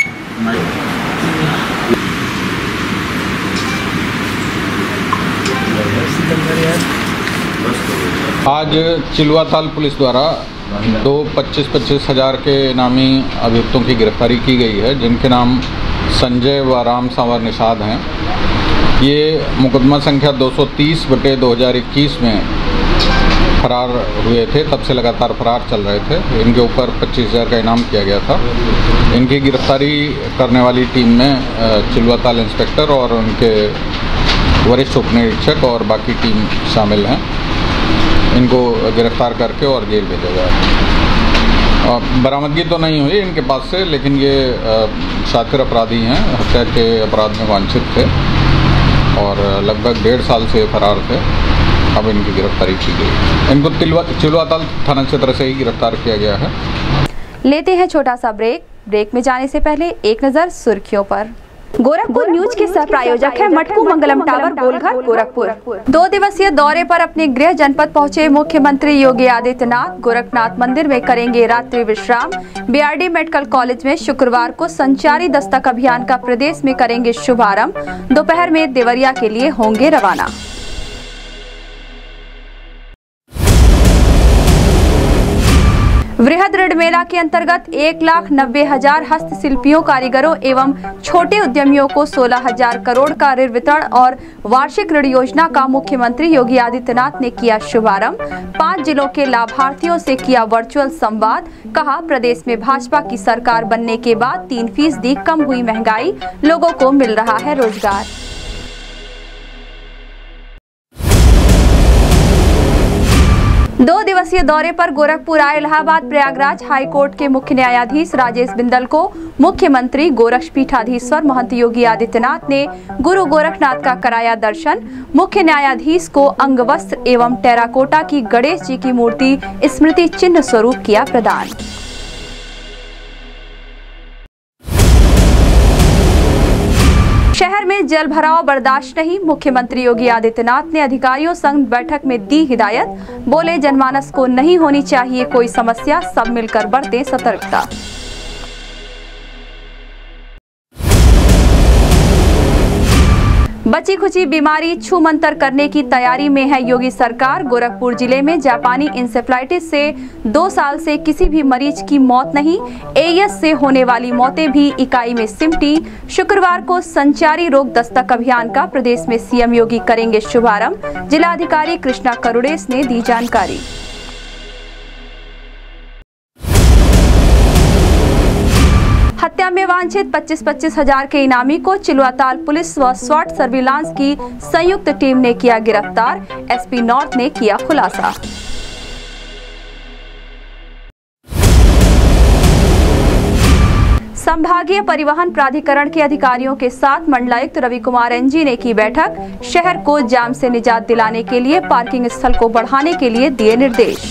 आज चिलुआताल पुलिस द्वारा 2 25-25 हजार के इनामी अभियुक्तों की गिरफ्तारी की गई है, जिनके नाम संजय व राम सावर निषाद हैं। ये मुकदमा संख्या 230/2021 में फरार हुए थे, तब से लगातार फरार चल रहे थे। इनके ऊपर 25,000 का इनाम किया गया था। इनकी गिरफ्तारी करने वाली टीम में चिलवाताल इंस्पेक्टर और उनके वरिष्ठ उप निरीक्षक और बाकी टीम शामिल हैं। इनको गिरफ्तार करके और जेल भेजा गया। बरामदगी तो नहीं हुई इनके पास से, लेकिन ये शातिर अपराधी हैं, हत्या के अपराध में वांछित थे और लगभग 1.5 साल से फरार थे। अब इनकी गिरफ्तारी की गई। इनको चिलवाताल थाना क्षेत्र से ही गिरफ्तार किया गया है। लेते हैं छोटा सा ब्रेक में जाने से पहले एक नजर सुर्खियों पर। गोरखपुर न्यूज के सह प्रायोजक है मटकू मंगलम टावर गोलघर गोरखपुर। 2 दिवसीय दौरे पर अपने गृह जनपद पहुंचे मुख्यमंत्री योगी आदित्यनाथ गोरखनाथ मंदिर में करेंगे रात्रि विश्राम। बीआरडी मेडिकल कॉलेज में शुक्रवार को संचारी दस्तक अभियान का प्रदेश में करेंगे शुभारंभ। दोपहर में देवरिया के लिए होंगे रवाना। वृहद ऋण मेला के अंतर्गत 1,90,000 हस्तशिल्पियों, कारीगरों एवं छोटे उद्यमियों को 16,000 करोड़ का ऋण वितरण और वार्षिक ऋण योजना का मुख्यमंत्री योगी आदित्यनाथ ने किया शुभारंभ। 5 जिलों के लाभार्थियों से किया वर्चुअल संवाद। कहा, प्रदेश में भाजपा की सरकार बनने के बाद 3% कम हुई महंगाई, लोगों को मिल रहा है रोजगार। 2 दिवसीय दौरे पर गोरखपुर आए इलाहाबाद प्रयागराज हाईकोर्ट के मुख्य न्यायाधीश राजेश बिंदल को मुख्यमंत्री गोरक्षपीठाधीश्वर महंत योगी आदित्यनाथ ने गुरु गोरखनाथ का कराया दर्शन। मुख्य न्यायाधीश को अंगवस्त्र एवं टेराकोटा की गणेश जी की मूर्ति स्मृति चिन्ह स्वरूप किया प्रदान। शहर में जल भराव बर्दाश्त नहीं, मुख्यमंत्री योगी आदित्यनाथ ने अधिकारियों संग बैठक में दी हिदायत। बोले, जनमानस को नहीं होनी चाहिए कोई समस्या, सब मिलकर बरतें सतर्कता। बची खुची बीमारी छूमंतर करने की तैयारी में है योगी सरकार। गोरखपुर जिले में जापानी इंसेफ्लाइटिस से 2 साल से किसी भी मरीज की मौत नहीं। एईएस से होने वाली मौतें भी इकाई में सिमटी। शुक्रवार को संचारी रोग दस्तक अभियान का प्रदेश में सीएम योगी करेंगे शुभारंभ। जिलाधिकारी कृष्णा करुड़ेस ने दी जानकारी। हत्या में वांछित 25,000 के इनामी को चिलवाताल पुलिस व स्वाट सर्विलांस की संयुक्त टीम ने किया गिरफ्तार। एसपी नॉर्थ ने किया खुलासा। संभागीय परिवहन प्राधिकरण के अधिकारियों के साथ मंडलायुक्त रवि कुमार एनजी ने की बैठक। शहर को जाम से निजात दिलाने के लिए पार्किंग स्थल को बढ़ाने के लिए दिए निर्देश।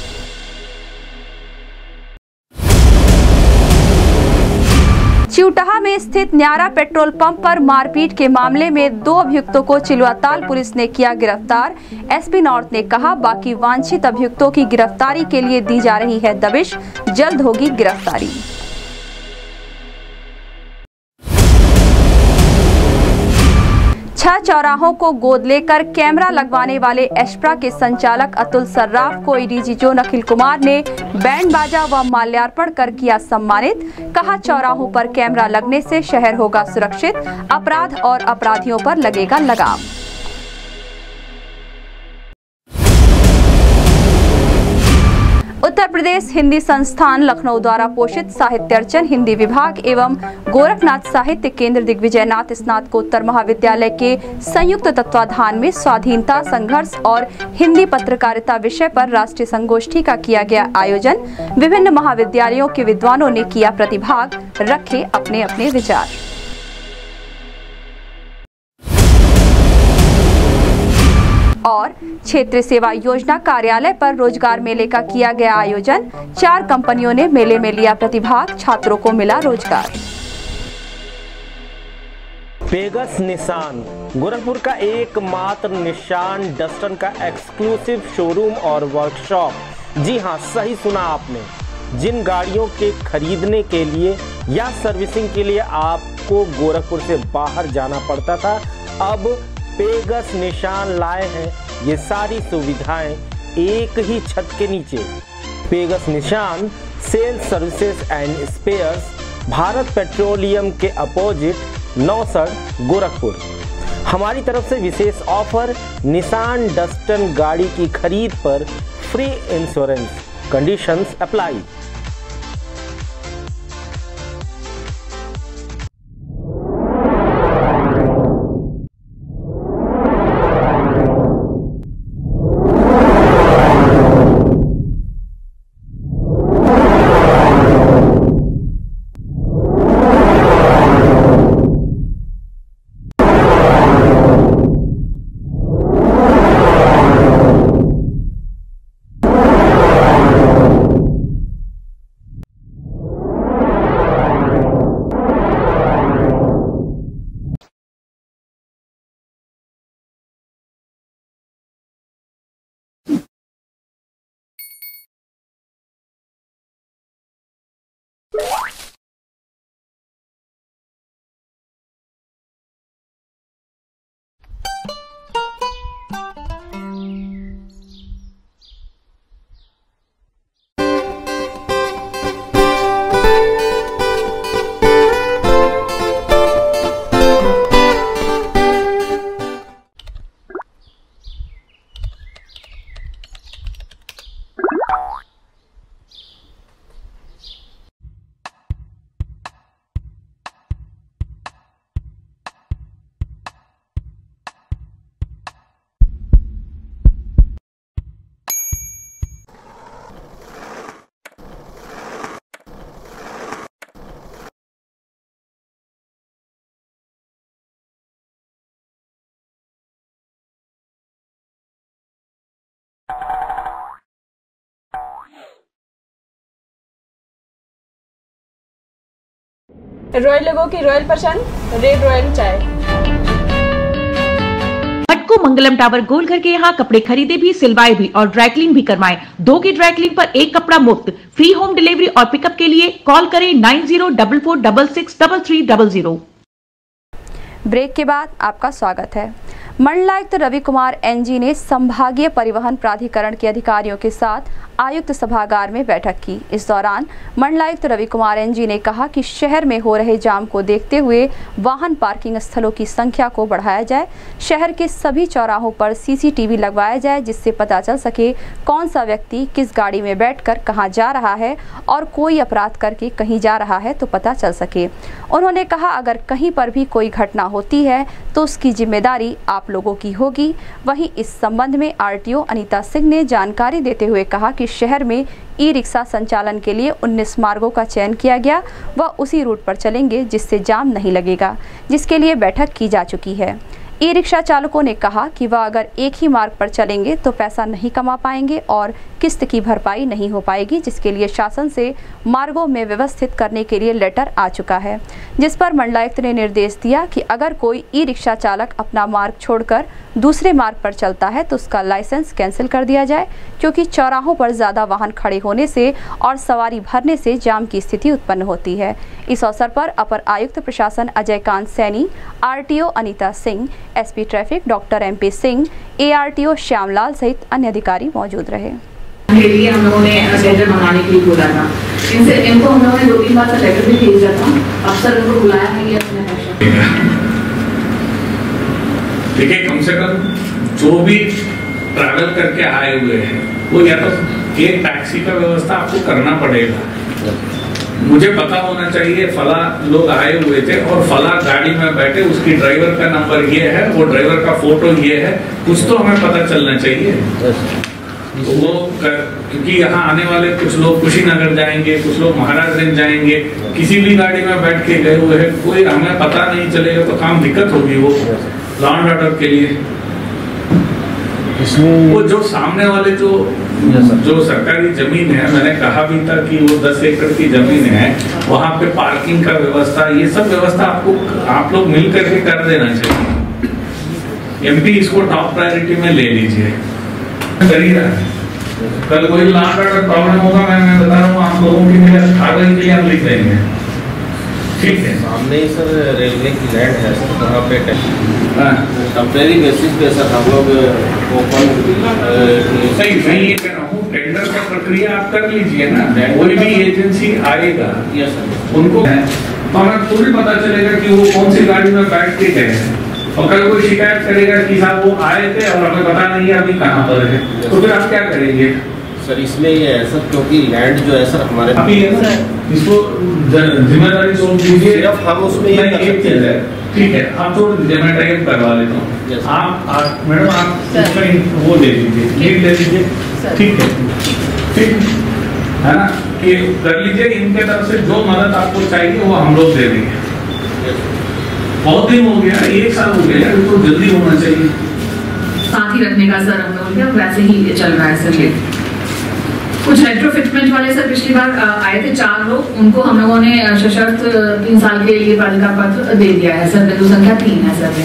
चिउटाहा में स्थित न्यारा पेट्रोल पंप पर मारपीट के मामले में 2 अभियुक्तों को चिलवाताल पुलिस ने किया गिरफ्तार। एसपी नॉर्थ ने कहा, बाकी वांछित अभियुक्तों की गिरफ्तारी के लिए दी जा रही है दबिश, जल्द होगी गिरफ्तारी। छह चौराहों को गोद लेकर कैमरा लगवाने वाले एस्प्रा के संचालक अतुल सर्राफ को एडीजी जोन अखिल कुमार ने बैंड बाजा व माल्यार्पण कर किया सम्मानित। कहा, चौराहों पर कैमरा लगने से शहर होगा सुरक्षित, अपराध और अपराधियों पर लगेगा लगाम। उत्तर प्रदेश हिंदी संस्थान लखनऊ द्वारा पोषित साहित्यार्चन हिंदी विभाग एवं गोरखनाथ साहित्य केंद्र दिग्विजयनाथ स्नातकोत्तर महाविद्यालय के संयुक्त तत्वाधान में स्वाधीनता संघर्ष और हिंदी पत्रकारिता विषय पर राष्ट्रीय संगोष्ठी का किया गया आयोजन। विभिन्न महाविद्यालयों के विद्वानों ने किया प्रतिभाग, रखे अपने अपने विचार। और क्षेत्रीय सेवा योजना कार्यालय पर रोजगार मेले का किया गया आयोजन। 4 कंपनियों ने मेले में लिया प्रतिभाग, छात्रों को मिला रोजगार। पेगस निशान गोरखपुर का एकमात्र निशान डस्टन का एक्सक्लूसिव शोरूम और वर्कशॉप। जी हां, सही सुना आपने। जिन गाड़ियों के खरीदने के लिए या सर्विसिंग के लिए आपको गोरखपुर से बाहर जाना पड़ता था, अब पेगस निशान लाए हैं ये सारी सुविधाएं एक ही छत के नीचे। पेगस Nissan sales services and spares, Bharat Petroleum के अपोजिट नौसड़ गोरखपुर। हमारी तरफ से विशेष ऑफर, निशान डस्टन गाड़ी की खरीद पर free insurance, conditions apply. Royal लोगों की रॉयल पसंद, रेड रॉयल चाय। भटको मंगलम टावर गोलघर के यहाँ कपड़े खरीदे भी, सिलवाए भी और ड्राईक्लीन भी करवाएं। 2 की ड्राईक्लीन पर 1 कपड़ा मुफ्त। फ्री होम डिलीवरी और पिकअप के लिए कॉल करें 9044663300। ब्रेक के बाद आपका स्वागत है। मंडलायुक्त रवि कुमार एनजी ने संभागीय परिवहन प्राधिकरण के अधिकारियों के साथ आयुक्त सभागार में बैठक की। इस दौरान मंडलायुक्त रवि कुमार एनजी ने कहा कि शहर में हो रहे जाम को देखते हुए वाहन पार्किंग स्थलों की संख्या को बढ़ाया जाए। शहर के सभी चौराहों पर सीसीटीवी लगवाया जाए, जिससे पता चल सके कौन सा व्यक्ति किस गाड़ी में बैठकर कहां जा रहा है और कोई अपराध करके कहीं जा रहा है तो पता चल सके। उन्होंने कहा, अगर कहीं पर भी कोई घटना होती है तो उसकी जिम्मेदारी आप लोगों की होगी। वहीं इस संबंध में आरटीओ अनीता सिंह ने जानकारी देते हुए कहा कि शहर में ई रिक्शा संचालन के लिए 19 मार्गों का चयन किया गया, वह उसी रूट पर चलेंगे जिससे जाम नहीं लगेगा, जिसके लिए बैठक की जा चुकी है। ई रिक्शा चालकों ने कहा कि वह अगर एक ही मार्ग पर चलेंगे तो पैसा नहीं कमा पाएंगे और किस्त की भरपाई नहीं हो पाएगी, जिसके लिए शासन से मार्गों में व्यवस्थित करने के लिए लेटर आ चुका है, जिस पर मंडलायुक्त ने निर्देश दिया कि अगर कोई ई रिक्शा चालक अपना मार्ग छोड़कर दूसरे मार्ग पर चलता है तो उसका लाइसेंस कैंसिल कर दिया जाए, क्योंकि चौराहों पर ज़्यादा वाहन खड़े होने से और सवारी भरने से जाम की स्थिति उत्पन्न होती है। इस अवसर पर अपर आयुक्त प्रशासन Ajay Kant Saini, RTO Anita Singh, SP traffic doctor MP Singh, ARTO Shyamlal सहित अन्य अधिकारी मौजूद रहे। के लिए हम लोगों ने टेंडर मंगाने के लिए बोला था। इनको हम लोगों ने 2-3 बार लेटर भी भेजा था। अफसर उनको बुलाया नहीं गया। देखिए, कम से कम जो भी ट्रैवल करके आए हुए हैं वो या तो एक टैक्सी का व्यवस्था आपको करना पड़ेगा। मुझे पता होना चाहिए फला लोग आए हुए थे और फला गाड़ी में बैठे, उसकी ड्राइवर का नंबर ये है, वो ड्राइवर का फोटो ये है, कुछ तो हमें पता चलना चाहिए। वो क्योंकि यहाँ आने वाले कुछ लोग कुशीनगर जाएंगे, कुछ लोग महाराजगंज जाएंगे, किसी भी गाड़ी में बैठ के गए हुए हैं, कोई हमें पता नहीं चलेगा तो काम दिक्कत होगी वो लॉ एंड ऑर्डर के लिए। वो जो सामने वाले जो सरकारी जमीन है, मैंने कहा भी था कि वो 10 एकड़ की जमीन है, वहाँ पे पार्किंग का व्यवस्था, ये सब व्यवस्था आप लोग मिल करके कर देना चाहिए। एमपी इसको टॉप प्रायोरिटी में ले लीजिए। कर ही रहा है। कल कोई लॉ एंड ऑर्डर प्रॉब्लम होगा, मैं बता रहा हूँ आप लोगों की कागज के लिए हम लिख देंगे। ठीक है, सामने ही सर रेलवे की लैंड है सर, वहाँ पे टेम्परेरी बेसिस पे सर हम लोग ओपन सही मैं ये कह रहा हूँ, टेंडर का प्रक्रिया आप कर लीजिए ना। कोई भी एजेंसी आएगा उनको तो हमें पूरी पता चलेगा कि वो कौन सी गाड़ी में बैठ के गए हैं, और कल कोई शिकायत करेगा कि साहब वो आए थे और हमें पता नहीं है अभी कहाँ पर है, तो फिर आप क्या करेंगे? सर इसमें ये है सर, क्योंकि लैंड जो है सर हमारे अभी इसको जिम्मेदारी सौंप दीजिए। सिर्फ हम उसमें ये कर सकते हैं। ठीक है, आप थोड़ी जिम्मेदारी करवा लेता हूँ। आप मैडम आप इसमें वो दे दीजिए, लीड दे दीजिए। ठीक है, ठीक है ना, कि कर लीजिए। इनके तरफ से जो मदद आपको चाहिए वो हम लोग दे देंगे। बहुत दिन हो गया, 1 साल हो गया, तो जल्दी होना चाहिए। साथ ही रखने का सर हम लोग क्या वैसे ही चल रहा है सर। ये कुछ रेट्रोफिटमेंट वाले सर पिछली बार आए थे 4 लोग, उनको हम लोगों ने सशर्त 3 साल के लिए बालिका पत्र दे दिया है सर। बिंदु संख्या 3 है सर।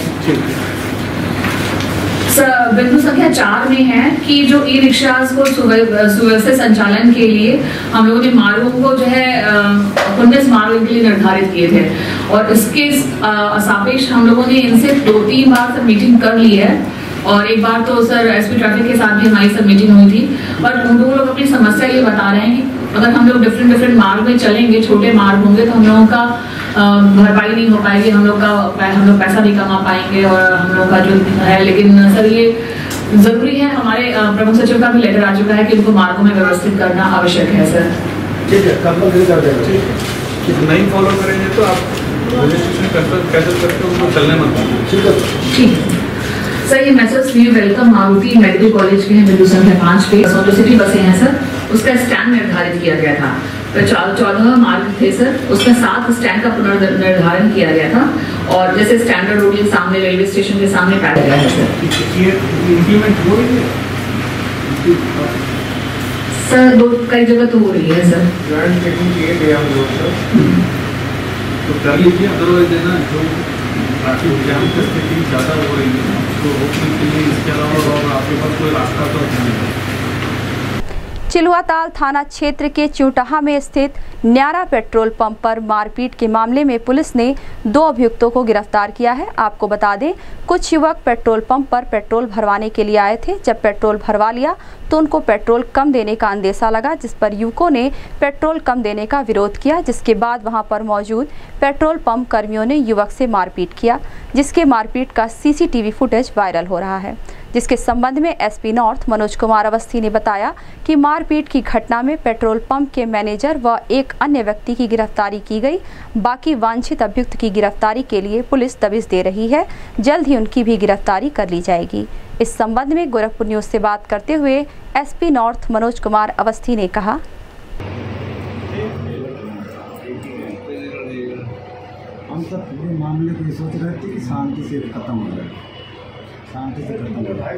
सर बिंदु संख्या 4 में है कि जो ई रिक्शा को सुव्यवस्थित संचालन के लिए हम लोगों ने मार्गों को जो है 19 मार्ग के लिए निर्धारित किए थे, और इसके सापेक्ष हम लोगों ने इनसे 2-3 बार सर मीटिंग कर ली है। और एक बार तो सर एसपी ट्रैफिक के साथ भी हमारी सब मीटिंग हुई थी। बट उन लोग अपनी समस्या ये बता रहे हैं कि अगर हम लोग डिफरेंट मार्ग में चलेंगे, छोटे मार्ग होंगे, तो हम लोगों का भरपाई नहीं हो पाएगी, हम लोग पैसा नहीं कमा पाएंगे, और हम लोग का जो है। लेकिन सर ये जरूरी है, हमारे प्रमुख सचिव का भी लेटर आ चुका है कि उनको मार्गों में व्यवस्थित करना आवश्यक है सर। ठीक है, कंपलसरी कर देंगे। नहीं फॉलो करेंगे तो आप रजिस्ट्रेशन कैंसिल करके उनको चलने मत दीजिए। ठीक है सर। ये message we welcome Maruti medical college के हैं बिंदु संख्या 5 पे सिटी बसें हैं सर। उसका स्टैंड निर्धारित किया गया था, तो 14 मार्ग थे सर, उसमें 7 स्टैंड का पुनर्निर्धारण किया गया था। और जैसे स्टैंडर्ड रोड के सामने, रेलवे स्टेशन के सामने पैदा गया है सर। सर कई जगह तो हो रही है सर। तो कर लीजिए, अदरवाइज है ना जो ट्रैफिक जाम की स्थिति ज़्यादा हो रही है उसको रोकने के लिए इसके अलावा और आपके पास कोई रास्ता तो नहीं है। चिलुआताल थाना क्षेत्र के चूटाहा में स्थित न्यारा पेट्रोल पंप पर मारपीट के मामले में पुलिस ने 2 अभियुक्तों को गिरफ्तार किया है। आपको बता दें, कुछ युवक पेट्रोल पंप पर पेट्रोल भरवाने के लिए आए थे। जब पेट्रोल भरवा लिया तो उनको पेट्रोल कम देने का अंदेशा लगा, जिस पर युवकों ने पेट्रोल कम देने का विरोध किया, जिसके बाद वहां पर मौजूद पेट्रोल पंप कर्मियों ने युवक से मारपीट किया, जिसके मारपीट का सीसीटीवी फुटेज वायरल हो रहा है। जिसके संबंध में एसपी नॉर्थ मनोज कुमार अवस्थी ने बताया कि मारपीट की घटना में पेट्रोल पंप के मैनेजर व एक अन्य व्यक्ति की गिरफ्तारी की गई। बाकी वांछित अभियुक्त की गिरफ्तारी के लिए पुलिस दबिश दे रही है, जल्द ही उनकी भी गिरफ्तारी कर ली जाएगी। इस संबंध में गोरखपुर न्यूज से बात करते हुए एसपी नॉर्थ मनोज कुमार अवस्थी ने कहा, हम सब पूरे मामले को सोच रहे थे कि शांति से खत्म हो जाए, शांति से खत्म हो जाए।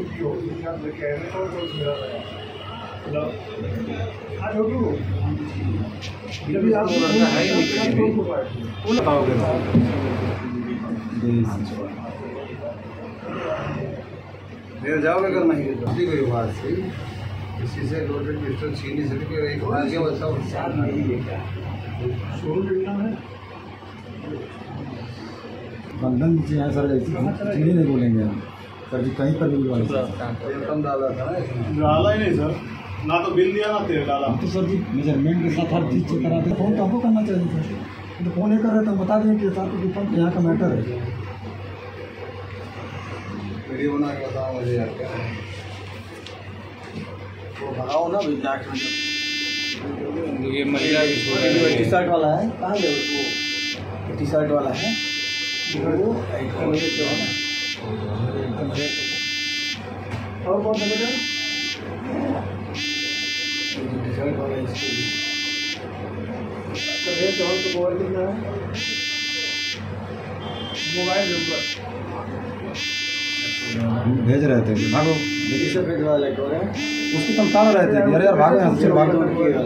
जाओगे अगर नहीं कोई बात से किसी से लोडेड पिस्टल छीन नहीं सकते, एक आगे बचा साथ नहीं है क्या बंधन से है सर, ऐसी नहीं बोलेंगे हम सर जी, कहीं पर भी कम डाला था डाला ही नहीं सर, ना तो बिल दिया ना तेल डाला। तो सर जी मेजरमेंट के साथ हर चीज़ चेक कराते, फोन तो आपको करना चाहिए सर, तो फोन ही कर रहे तो बता दें कि साथ पंप यहाँ का मैटर है। वीडियो बना के बताओ मुझे यार, क्या है वो बनाओ ना भाई, ये महिला टी शर्ट वाला है, कहाँ गए वो टी शर्ट वाला है वो और कौन सा बेटा टी शर्ट वाला इसको तो मोबाइल कितना है, मोबाइल नंबर भेज रहे थे, भागो दिल्ली से भेजवा लेके उसकी तमकाल रहे थे, अरे यार भागे हमसे भागो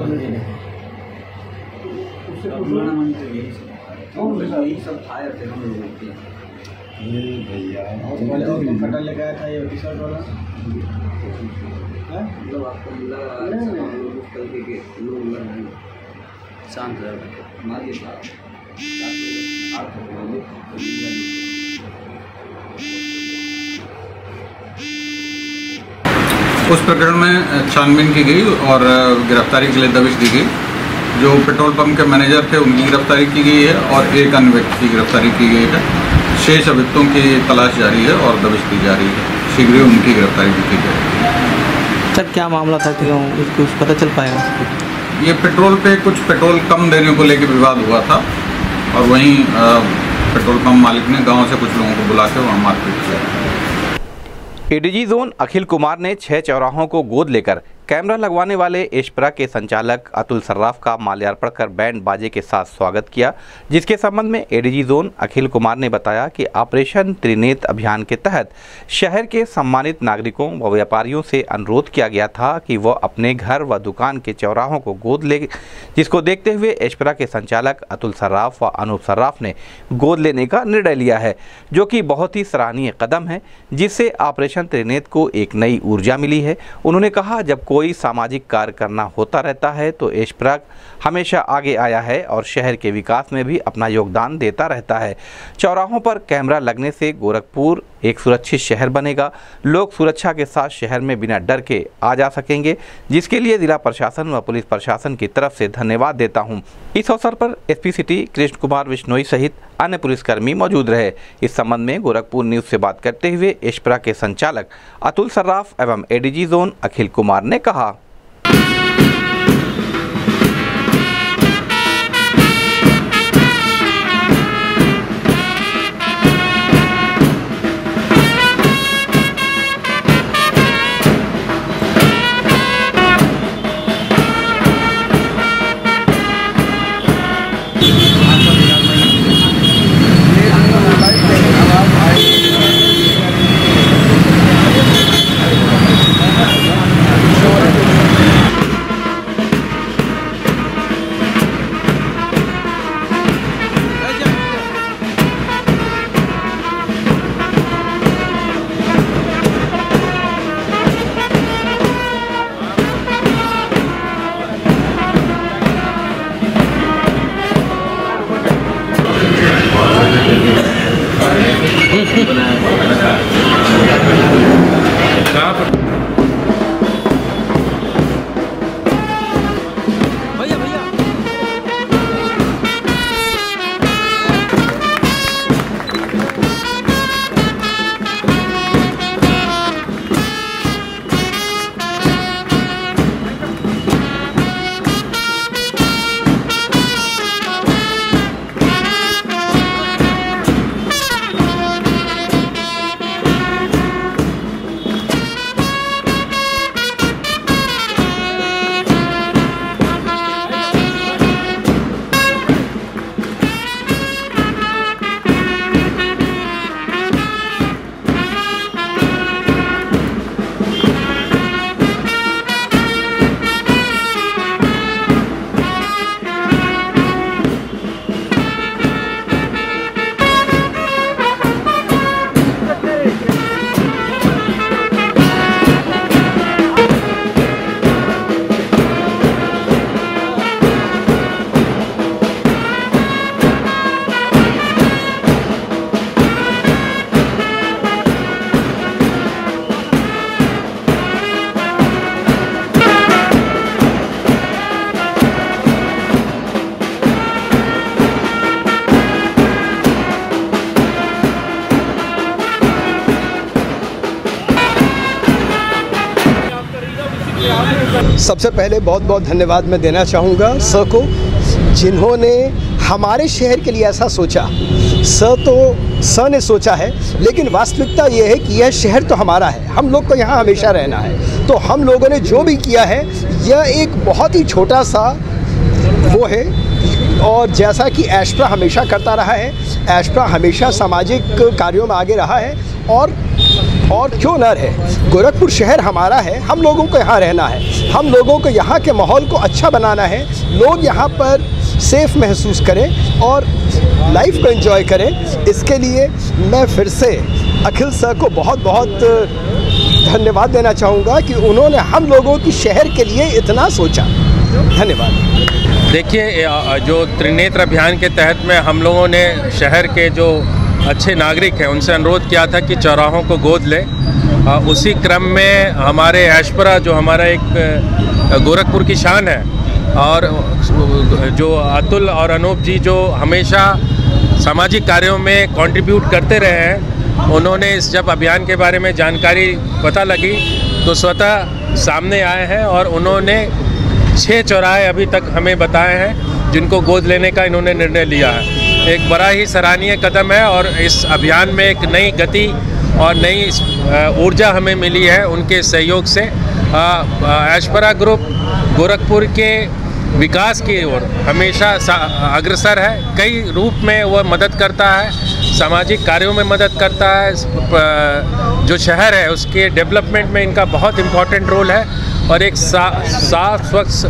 सब खाए थे हम लोग भैया, फटा लेके आया था ये टी शर्ट वाला मतलब आपको मिला कल के लोग शांत मारिए उस प्रकरण में छानबीन की गई और गिरफ्तारी के लिए दबिश दी गई। जो पेट्रोल पंप के मैनेजर थे उनकी गिरफ्तारी की गई है और एक अन्य व्यक्ति की गिरफ्तारी की गई है। शेष अभियुक्तों की तलाश जारी है और दबिश दी जा रही है, शीघ्र ही उनकी गिरफ्तारी भी की जाएगी। सर क्या मामला था, कुछ पता चल पाया? ये पेट्रोल पे कुछ पेट्रोल कम देने को लेकर विवाद हुआ था और वहीं पेट्रोल पंप मालिक ने गांव से कुछ लोगों को बुला के वहाँ मारपीट किया। एडीजी जोन अखिल कुमार ने 6 चौराहों को गोद लेकर कैमरा लगवाने वाले एशप्रा के संचालक अतुल सर्राफ का माल्यार्पण कर बैंड बाजे के साथ स्वागत किया, जिसके संबंध में एडीजी जोन अखिल कुमार ने बताया कि ऑपरेशन त्रिनेत्र अभियान के तहत शहर के सम्मानित नागरिकों व व्यापारियों से अनुरोध किया गया था कि वह अपने घर व दुकान के चौराहों को गोद ले, जिसको देखते हुए एशप्रा के संचालक अतुल सर्राफ व अनूप सर्राफ ने गोद लेने का निर्णय लिया है, जो कि बहुत ही सराहनीय कदम है, जिससे ऑपरेशन त्रिनेत्र को एक नई ऊर्जा मिली है। उन्होंने कहा, जब कोई सामाजिक कार्य करना होता रहता है तो एशप्रा हमेशा आगे आया है और शहर के विकास में भी अपना योगदान देता रहता है। चौराहों पर कैमरा लगने से गोरखपुर एक सुरक्षित शहर बनेगा, लोग सुरक्षा के साथ शहर में बिना डर के आ जा सकेंगे, जिसके लिए जिला प्रशासन व पुलिस प्रशासन की तरफ से धन्यवाद देता हूं। इस अवसर पर एसपी सिटी कृष्ण कुमार विश्नोई सहित अन्य पुलिसकर्मी मौजूद रहे। इस संबंध में गोरखपुर न्यूज से बात करते हुए एशप्रा के संचालक अतुल सर्राफ एवं एडीजी जोन अखिल कुमार ने कहा, सबसे पहले बहुत बहुत धन्यवाद मैं देना चाहूँगा सर को, जिन्होंने हमारे शहर के लिए ऐसा सोचा। सर ने सोचा है, लेकिन वास्तविकता ये है कि यह शहर तो हमारा है, हम लोग को यहाँ हमेशा रहना है। तो हम लोगों ने जो भी किया है यह एक बहुत ही छोटा सा वो है, और जैसा कि एशप्रा हमेशा करता रहा है, एशप्रा हमेशा सामाजिक कार्यों में आगे रहा है। और क्यों न रहे, गोरखपुर शहर हमारा है, हम लोगों को यहाँ रहना है, हम लोगों को यहाँ के माहौल को अच्छा बनाना है, लोग यहाँ पर सेफ महसूस करें और लाइफ को एंजॉय करें। इसके लिए मैं फिर से अखिल सर को बहुत बहुत धन्यवाद देना चाहूँगा कि उन्होंने हम लोगों की शहर के लिए इतना सोचा। धन्यवाद। देखिए, जो त्रिनेत्र अभियान के तहत में हम लोगों ने शहर के जो अच्छे नागरिक हैं उनसे अनुरोध किया था कि चौराहों को गोद लें। उसी क्रम में हमारे एशप्रा जो हमारा एक गोरखपुर की शान है, और जो अतुल और अनूप जी जो हमेशा सामाजिक कार्यों में कंट्रीब्यूट करते रहे हैं, उन्होंने इस जब अभियान के बारे में जानकारी पता लगी तो स्वतः सामने आए हैं और उन्होंने 6 चौराहे अभी तक हमें बताए हैं जिनको गोद लेने का इन्होंने निर्णय लिया है। एक बड़ा ही सराहनीय कदम है और इस अभियान में एक नई गति और नई ऊर्जा हमें मिली है उनके सहयोग से। एशपरा ग्रुप गोरखपुर के विकास की ओर हमेशा अग्रसर है। कई रूप में वह मदद करता है, सामाजिक कार्यों में मदद करता है। जो शहर है उसके डेवलपमेंट में इनका बहुत इम्पोर्टेंट रोल है और एक साफ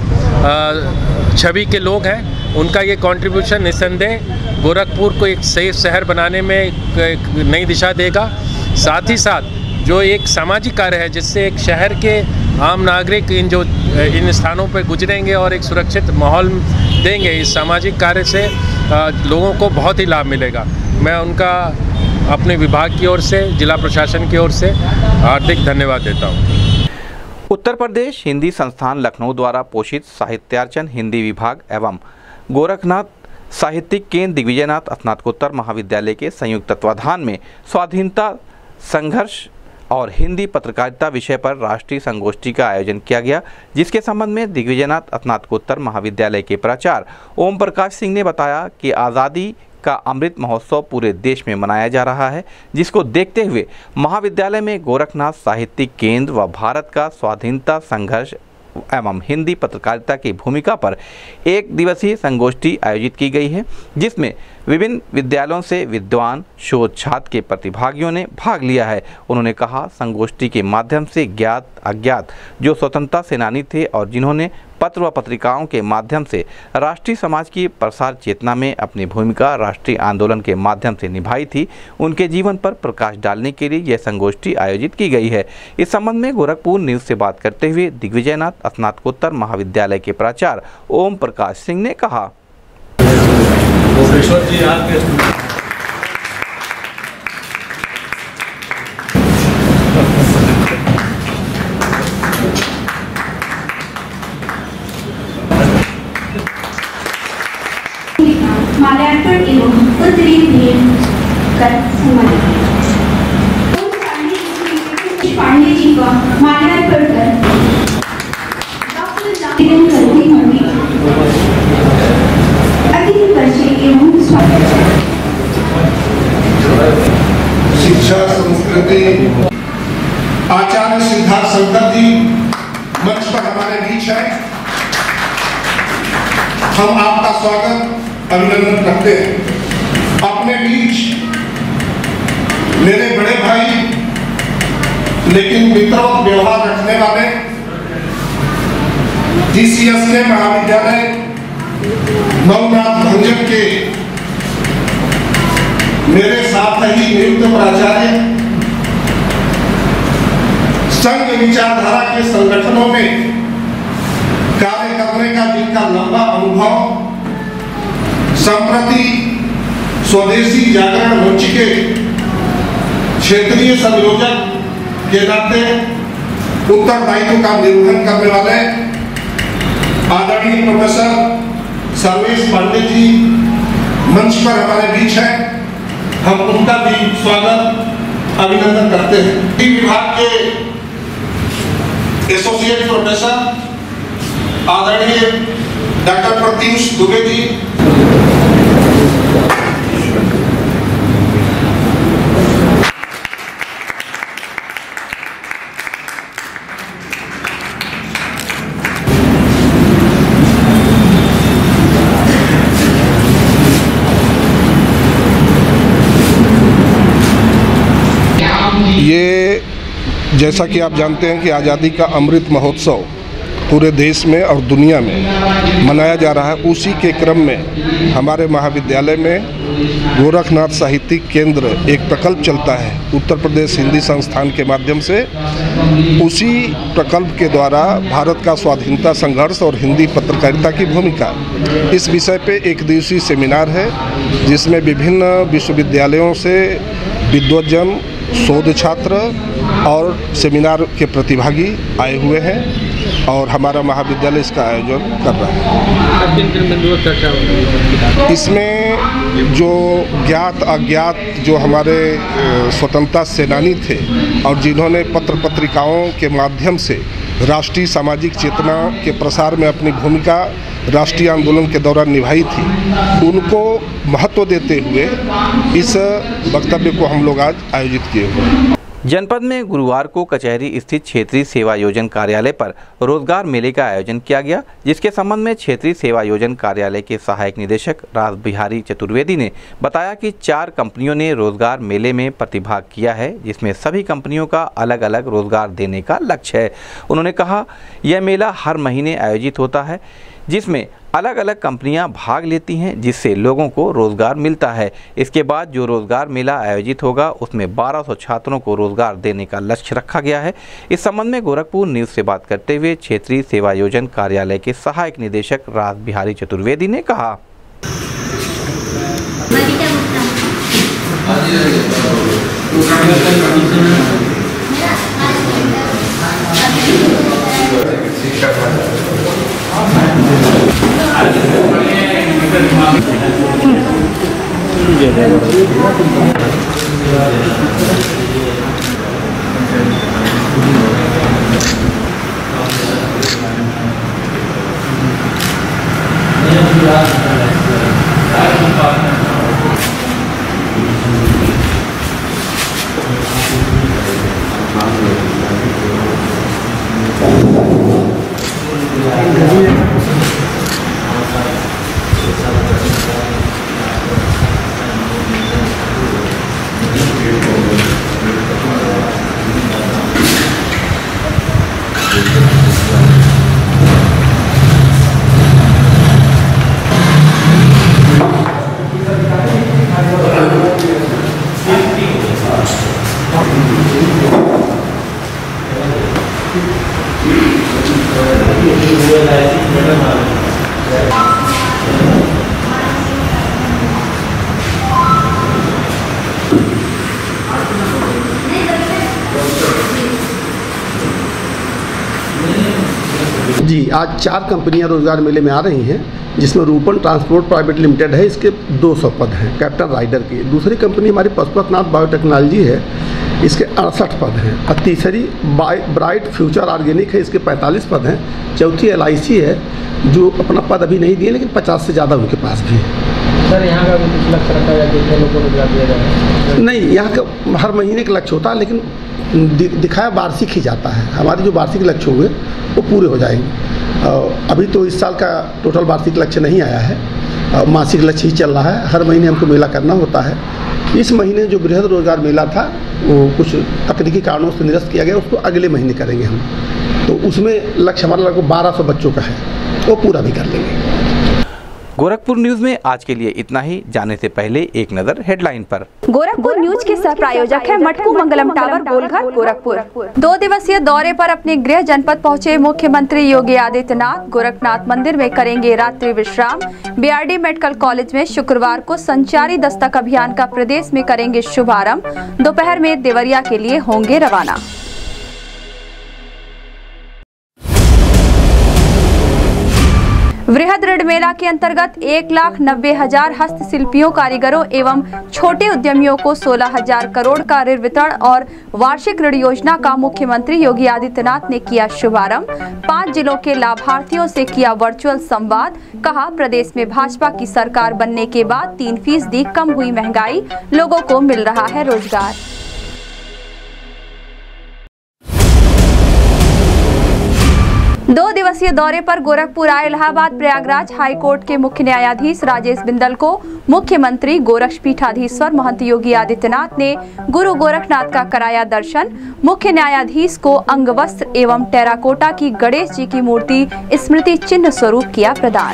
स्वच्छ छवि के लोग हैं। उनका ये कंट्रीब्यूशन निस्संदेह गोरखपुर को एक सेफ शहर बनाने में एक नई दिशा देगा। साथ ही साथ जो एक सामाजिक कार्य है जिससे एक शहर के आम नागरिक इन स्थानों पर गुजरेंगे और एक सुरक्षित माहौल देंगे, इस सामाजिक कार्य से लोगों को बहुत ही लाभ मिलेगा। मैं उनका अपने विभाग की ओर से, जिला प्रशासन की ओर से हार्दिक धन्यवाद देता हूँ। उत्तर प्रदेश हिंदी संस्थान लखनऊ द्वारा पोषित साहित्यार्चन हिंदी विभाग एवं गोरखनाथ साहित्यिक केंद्र दिग्विजयनाथ स्नातकोत्तर महाविद्यालय के संयुक्त तत्वाधान में स्वाधीनता संघर्ष और हिंदी पत्रकारिता विषय पर राष्ट्रीय संगोष्ठी का आयोजन किया गया, जिसके संबंध में दिग्विजयनाथ स्नातकोत्तर महाविद्यालय के प्राचार्य ओम प्रकाश सिंह ने बताया कि आज़ादी का अमृत महोत्सव पूरे देश में मनाया जा रहा है, जिसको देखते हुए महाविद्यालय में गोरखनाथ साहित्यिक केंद्र व भारत का स्वाधीनता संघर्ष एवं हिंदी पत्रकारिता की भूमिका पर एक दिवसीय संगोष्ठी आयोजित की गई है, जिसमें विभिन्न विद्यालयों से विद्वान शोध छात्र के प्रतिभागियों ने भाग लिया है। उन्होंने कहा, संगोष्ठी के माध्यम से ज्ञात अज्ञात जो स्वतंत्रता सेनानी थे और जिन्होंने पत्र व पत्रिकाओं के माध्यम से राष्ट्रीय समाज की प्रसार चेतना में अपनी भूमिका राष्ट्रीय आंदोलन के माध्यम से निभाई थी, उनके जीवन पर प्रकाश डालने के लिए यह संगोष्ठी आयोजित की गई है। इस संबंध में गोरखपुर न्यूज़ से बात करते हुए दिग्विजयनाथ स्नातकोत्तर महाविद्यालय के प्राचार्य ओम प्रकाश सिंह ने कहा, जी आपके माल्यार्पण एवं उत्तरीय भेंट कर पांडे जी का माल्यार्पण कर करते हुए अतिथि परिचय एवं शिक्षा संस्कृति आचार्य सिद्धार्थ शंकर जी मंच पर हमारे बीच है। हम आपका स्वागत अभिनंदन करते हैं। अपने बीच मेरे बड़े भाई लेकिन मित्रों व्यवहार रखने वाले DCS के महाविद्यालय नवनाथ भंजन के मेरे साथ ही नियुक्त प्राचार्य, संघ विचारधारा के संगठनों में कार्य करने का जिनका लंबा अनुभव, संप्रति स्वदेशी जागरण मंच के क्षेत्रीय संयोजक के नाते उत्तरदायित्व का निर्वहन करने वाले आदरणीय प्रोफेसर सर्वेश पांडे जी मंच पर हमारे बीच हैं। हम उनका भी स्वागत अभिनंदन करते हैं। विभाग के एसोसिएट प्रोफेसर आदरणीय डॉक्टर प्रत्युष दुबे जी, ये जैसा कि आप जानते हैं कि आज़ादी का अमृत महोत्सव पूरे देश में और दुनिया में मनाया जा रहा है। उसी के क्रम में हमारे महाविद्यालय में गोरखनाथ साहित्यिक केंद्र एक प्रकल्प चलता है उत्तर प्रदेश हिंदी संस्थान के माध्यम से। उसी प्रकल्प के द्वारा भारत का स्वाधीनता संघर्ष और हिंदी पत्रकारिता की भूमिका, इस विषय पे एक दिवसीय सेमिनार है, जिसमें विभिन्न विश्वविद्यालयों से विद्वज्जन, शोध छात्र और सेमिनार के प्रतिभागी आए हुए हैं। और हमारा महाविद्यालय इसका आयोजन कर रहा है। इसमें जो ज्ञात अज्ञात जो हमारे स्वतंत्रता सेनानी थे और जिन्होंने पत्र पत्रिकाओं के माध्यम से राष्ट्रीय सामाजिक चेतना के प्रसार में अपनी भूमिका राष्ट्रीय आंदोलन के दौरान निभाई थी, उनको महत्व देते हुए इस वक्तव्य को हम लोग आज आयोजित किए हुए हैं। जनपद में गुरुवार को कचहरी स्थित क्षेत्रीय सेवा योजन कार्यालय पर रोजगार मेले का आयोजन किया गया, जिसके संबंध में क्षेत्रीय सेवा योजन कार्यालय के सहायक निदेशक राज बिहारी चतुर्वेदी ने बताया कि 4 कंपनियों ने रोजगार मेले में प्रतिभाग किया है, जिसमें सभी कंपनियों का अलग अलग रोजगार देने का लक्ष्य है। उन्होंने कहा, यह मेला हर महीने आयोजित होता है, जिसमें अलग अलग कंपनियां भाग लेती हैं, जिससे लोगों को रोजगार मिलता है। इसके बाद जो रोजगार मेला आयोजित होगा उसमें 1200 छात्रों को रोजगार देने का लक्ष्य रखा गया है। इस संबंध में गोरखपुर न्यूज़ से बात करते हुए क्षेत्रीय सेवा योजन कार्यालय के सहायक निदेशक राज बिहारी चतुर्वेदी ने कहा, जी, आज 4 कंपनियां रोजगार मेले में आ रही हैं, जिसमें रूपन ट्रांसपोर्ट प्राइवेट लिमिटेड है, इसके 200 पद हैं कैप्टन राइडर के। दूसरी कंपनी हमारी पशुपतनाथ बायोटेक्नोलॉजी है, इसके 68 पद हैं। और तीसरी ब्राइट फ्यूचर ऑर्गेनिक है, इसके 45 पद हैं। चौथी LIC है, जो अपना पद अभी नहीं दिए, लेकिन 50 से ज़्यादा उनके पास भी है। सर, यहाँ का भी कुछ लक्ष्य रखा है, कितने लोगों को रोजगार दिया जाएगा? नहीं, यहाँ का हर महीने का लक्ष्य होता है, लेकिन दिखाया वार्षिक ही जाता है। हमारे जो वार्षिक लक्ष्य हुए वो पूरे हो जाएंगे। अभी तो इस साल का टोटल वार्षिक लक्ष्य नहीं आया है, मासिक लक्ष्य ही चल रहा है। हर महीने हमको मेला करना होता है। इस महीने जो बृहद रोजगार मेला था वो कुछ तकनीकी कारणों से निरस्त किया गया, उसको अगले महीने करेंगे हम। तो उसमें लक्ष्य हमारा लगभग 1200 बच्चों का है, वो पूरा भी कर लेंगे। गोरखपुर न्यूज में आज के लिए इतना ही। जाने से पहले एक नजर हेडलाइन पर। गोरखपुर न्यूज के सह प्रायोजक है मटकू मंगलम टावर गोलघर गोरखपुर। 2 दिवसीय दौरे पर अपने गृह जनपद पहुंचे मुख्यमंत्री योगी आदित्यनाथ गोरखनाथ मंदिर में करेंगे रात्रि विश्राम। BRD मेडिकल कॉलेज में शुक्रवार को संचारी दस्तक अभियान का प्रदेश में करेंगे शुभारंभ। दोपहर में देवरिया के लिए होंगे रवाना। वृहद ऋण मेला के अंतर्गत 1,90,000 हस्तशिल्पियों, कारीगरों एवं छोटे उद्यमियों को 16,000 करोड़ का ऋण वितरण और वार्षिक ऋण योजना का मुख्यमंत्री योगी आदित्यनाथ ने किया शुभारंभ। 5 जिलों के लाभार्थियों से किया वर्चुअल संवाद। कहा, प्रदेश में भाजपा की सरकार बनने के बाद 3% कम हुई महंगाई, लोगों को मिल रहा है रोजगार। दो दिवसीय दौरे पर गोरखपुर आए इलाहाबाद प्रयागराज हाईकोर्ट के मुख्य न्यायाधीश राजेश बिंदल को मुख्यमंत्री गोरक्षपीठाधीश्वर महंत योगी आदित्यनाथ ने गुरु गोरखनाथ का कराया दर्शन। मुख्य न्यायाधीश को अंगवस्त्र एवं टेराकोटा की गणेश जी की मूर्ति स्मृति चिन्ह स्वरूप किया प्रदान।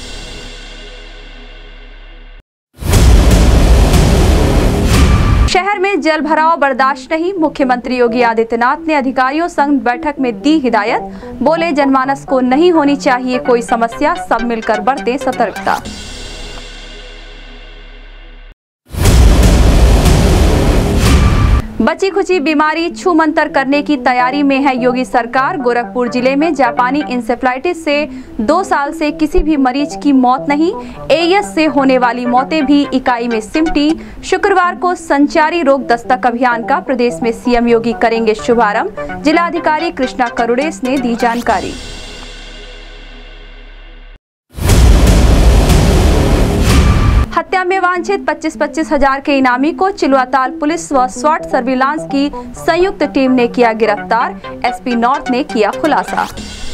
शहर में जल भराव बर्दाश्त नहीं, मुख्यमंत्री योगी आदित्यनाथ ने अधिकारियों संग बैठक में दी हिदायत। बोले, जनमानस को नहीं होनी चाहिए कोई समस्या, सब मिलकर बरतें सतर्कता। बची खुची बीमारी छूमंतर करने की तैयारी में है योगी सरकार। गोरखपुर जिले में जापानी इंसेफ्लाइटिस से 2 साल से किसी भी मरीज की मौत नहीं। एईएस से होने वाली मौतें भी इकाई में सिमटी। शुक्रवार को संचारी रोग दस्तक अभियान का प्रदेश में सीएम योगी करेंगे शुभारंभ। जिलाधिकारी कृष्णा करुड़ेस ने दी जानकारी। हत्या में वांछित 25-25 हजार के इनामी को चिलवाताल पुलिस व स्वाट सर्विलांस की संयुक्त टीम ने किया गिरफ्तार। एसपी नॉर्थ ने किया खुलासा।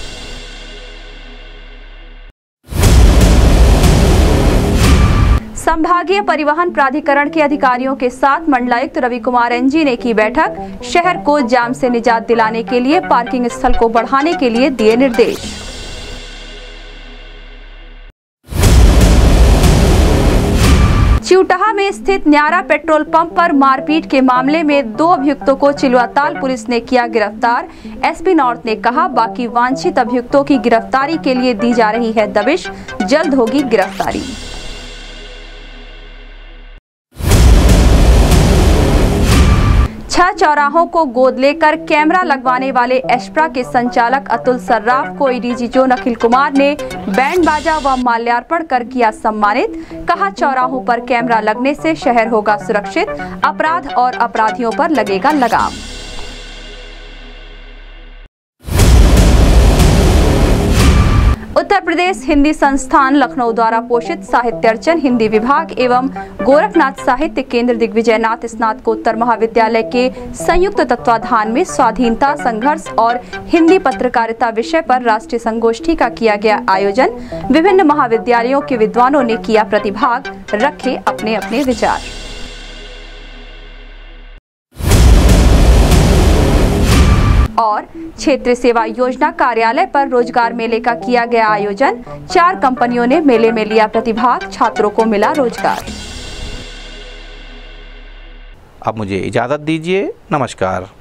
संभागीय परिवहन प्राधिकरण के अधिकारियों के साथ मंडलायुक्त रवि कुमार एनजी ने की बैठक। शहर को जाम से निजात दिलाने के लिए पार्किंग स्थल को बढ़ाने के लिए दिए निर्देश। चिउटाहा में स्थित न्यारा पेट्रोल पंप पर मारपीट के मामले में 2 अभियुक्तों को चिलवाताल पुलिस ने किया गिरफ्तार। एसपी नॉर्थ ने कहा, बाकी वांछित अभियुक्तों की गिरफ्तारी के लिए दी जा रही है दबिश, जल्द होगी गिरफ्तारी। छह चौराहों को गोद लेकर कैमरा लगवाने वाले एशप्रा के संचालक अतुल सर्राफ को एडीजी जोन अखिल कुमार ने बैंड बाजा व माल्यार्पण कर किया सम्मानित। कहा, चौराहों पर कैमरा लगने से शहर होगा सुरक्षित, अपराध और अपराधियों पर लगेगा लगाम। उत्तर प्रदेश हिंदी संस्थान लखनऊ द्वारा पोषित साहित्यार्चन हिंदी विभाग एवं गोरखनाथ साहित्य केंद्र दिग्विजयनाथ स्नातकोत्तर महाविद्यालय के संयुक्त तत्वाधान में स्वाधीनता संघर्ष और हिंदी पत्रकारिता विषय पर राष्ट्रीय संगोष्ठी का किया गया आयोजन। विभिन्न महाविद्यालयों के विद्वानों ने किया प्रतिभाग, रखे अपने अपने विचार। और क्षेत्रीय सेवा योजना कार्यालय पर रोजगार मेले का किया गया आयोजन। 4 कंपनियों ने मेले में लिया प्रतिभाग, छात्रों को मिला रोजगार। अब मुझे इजाजत दीजिए, नमस्कार।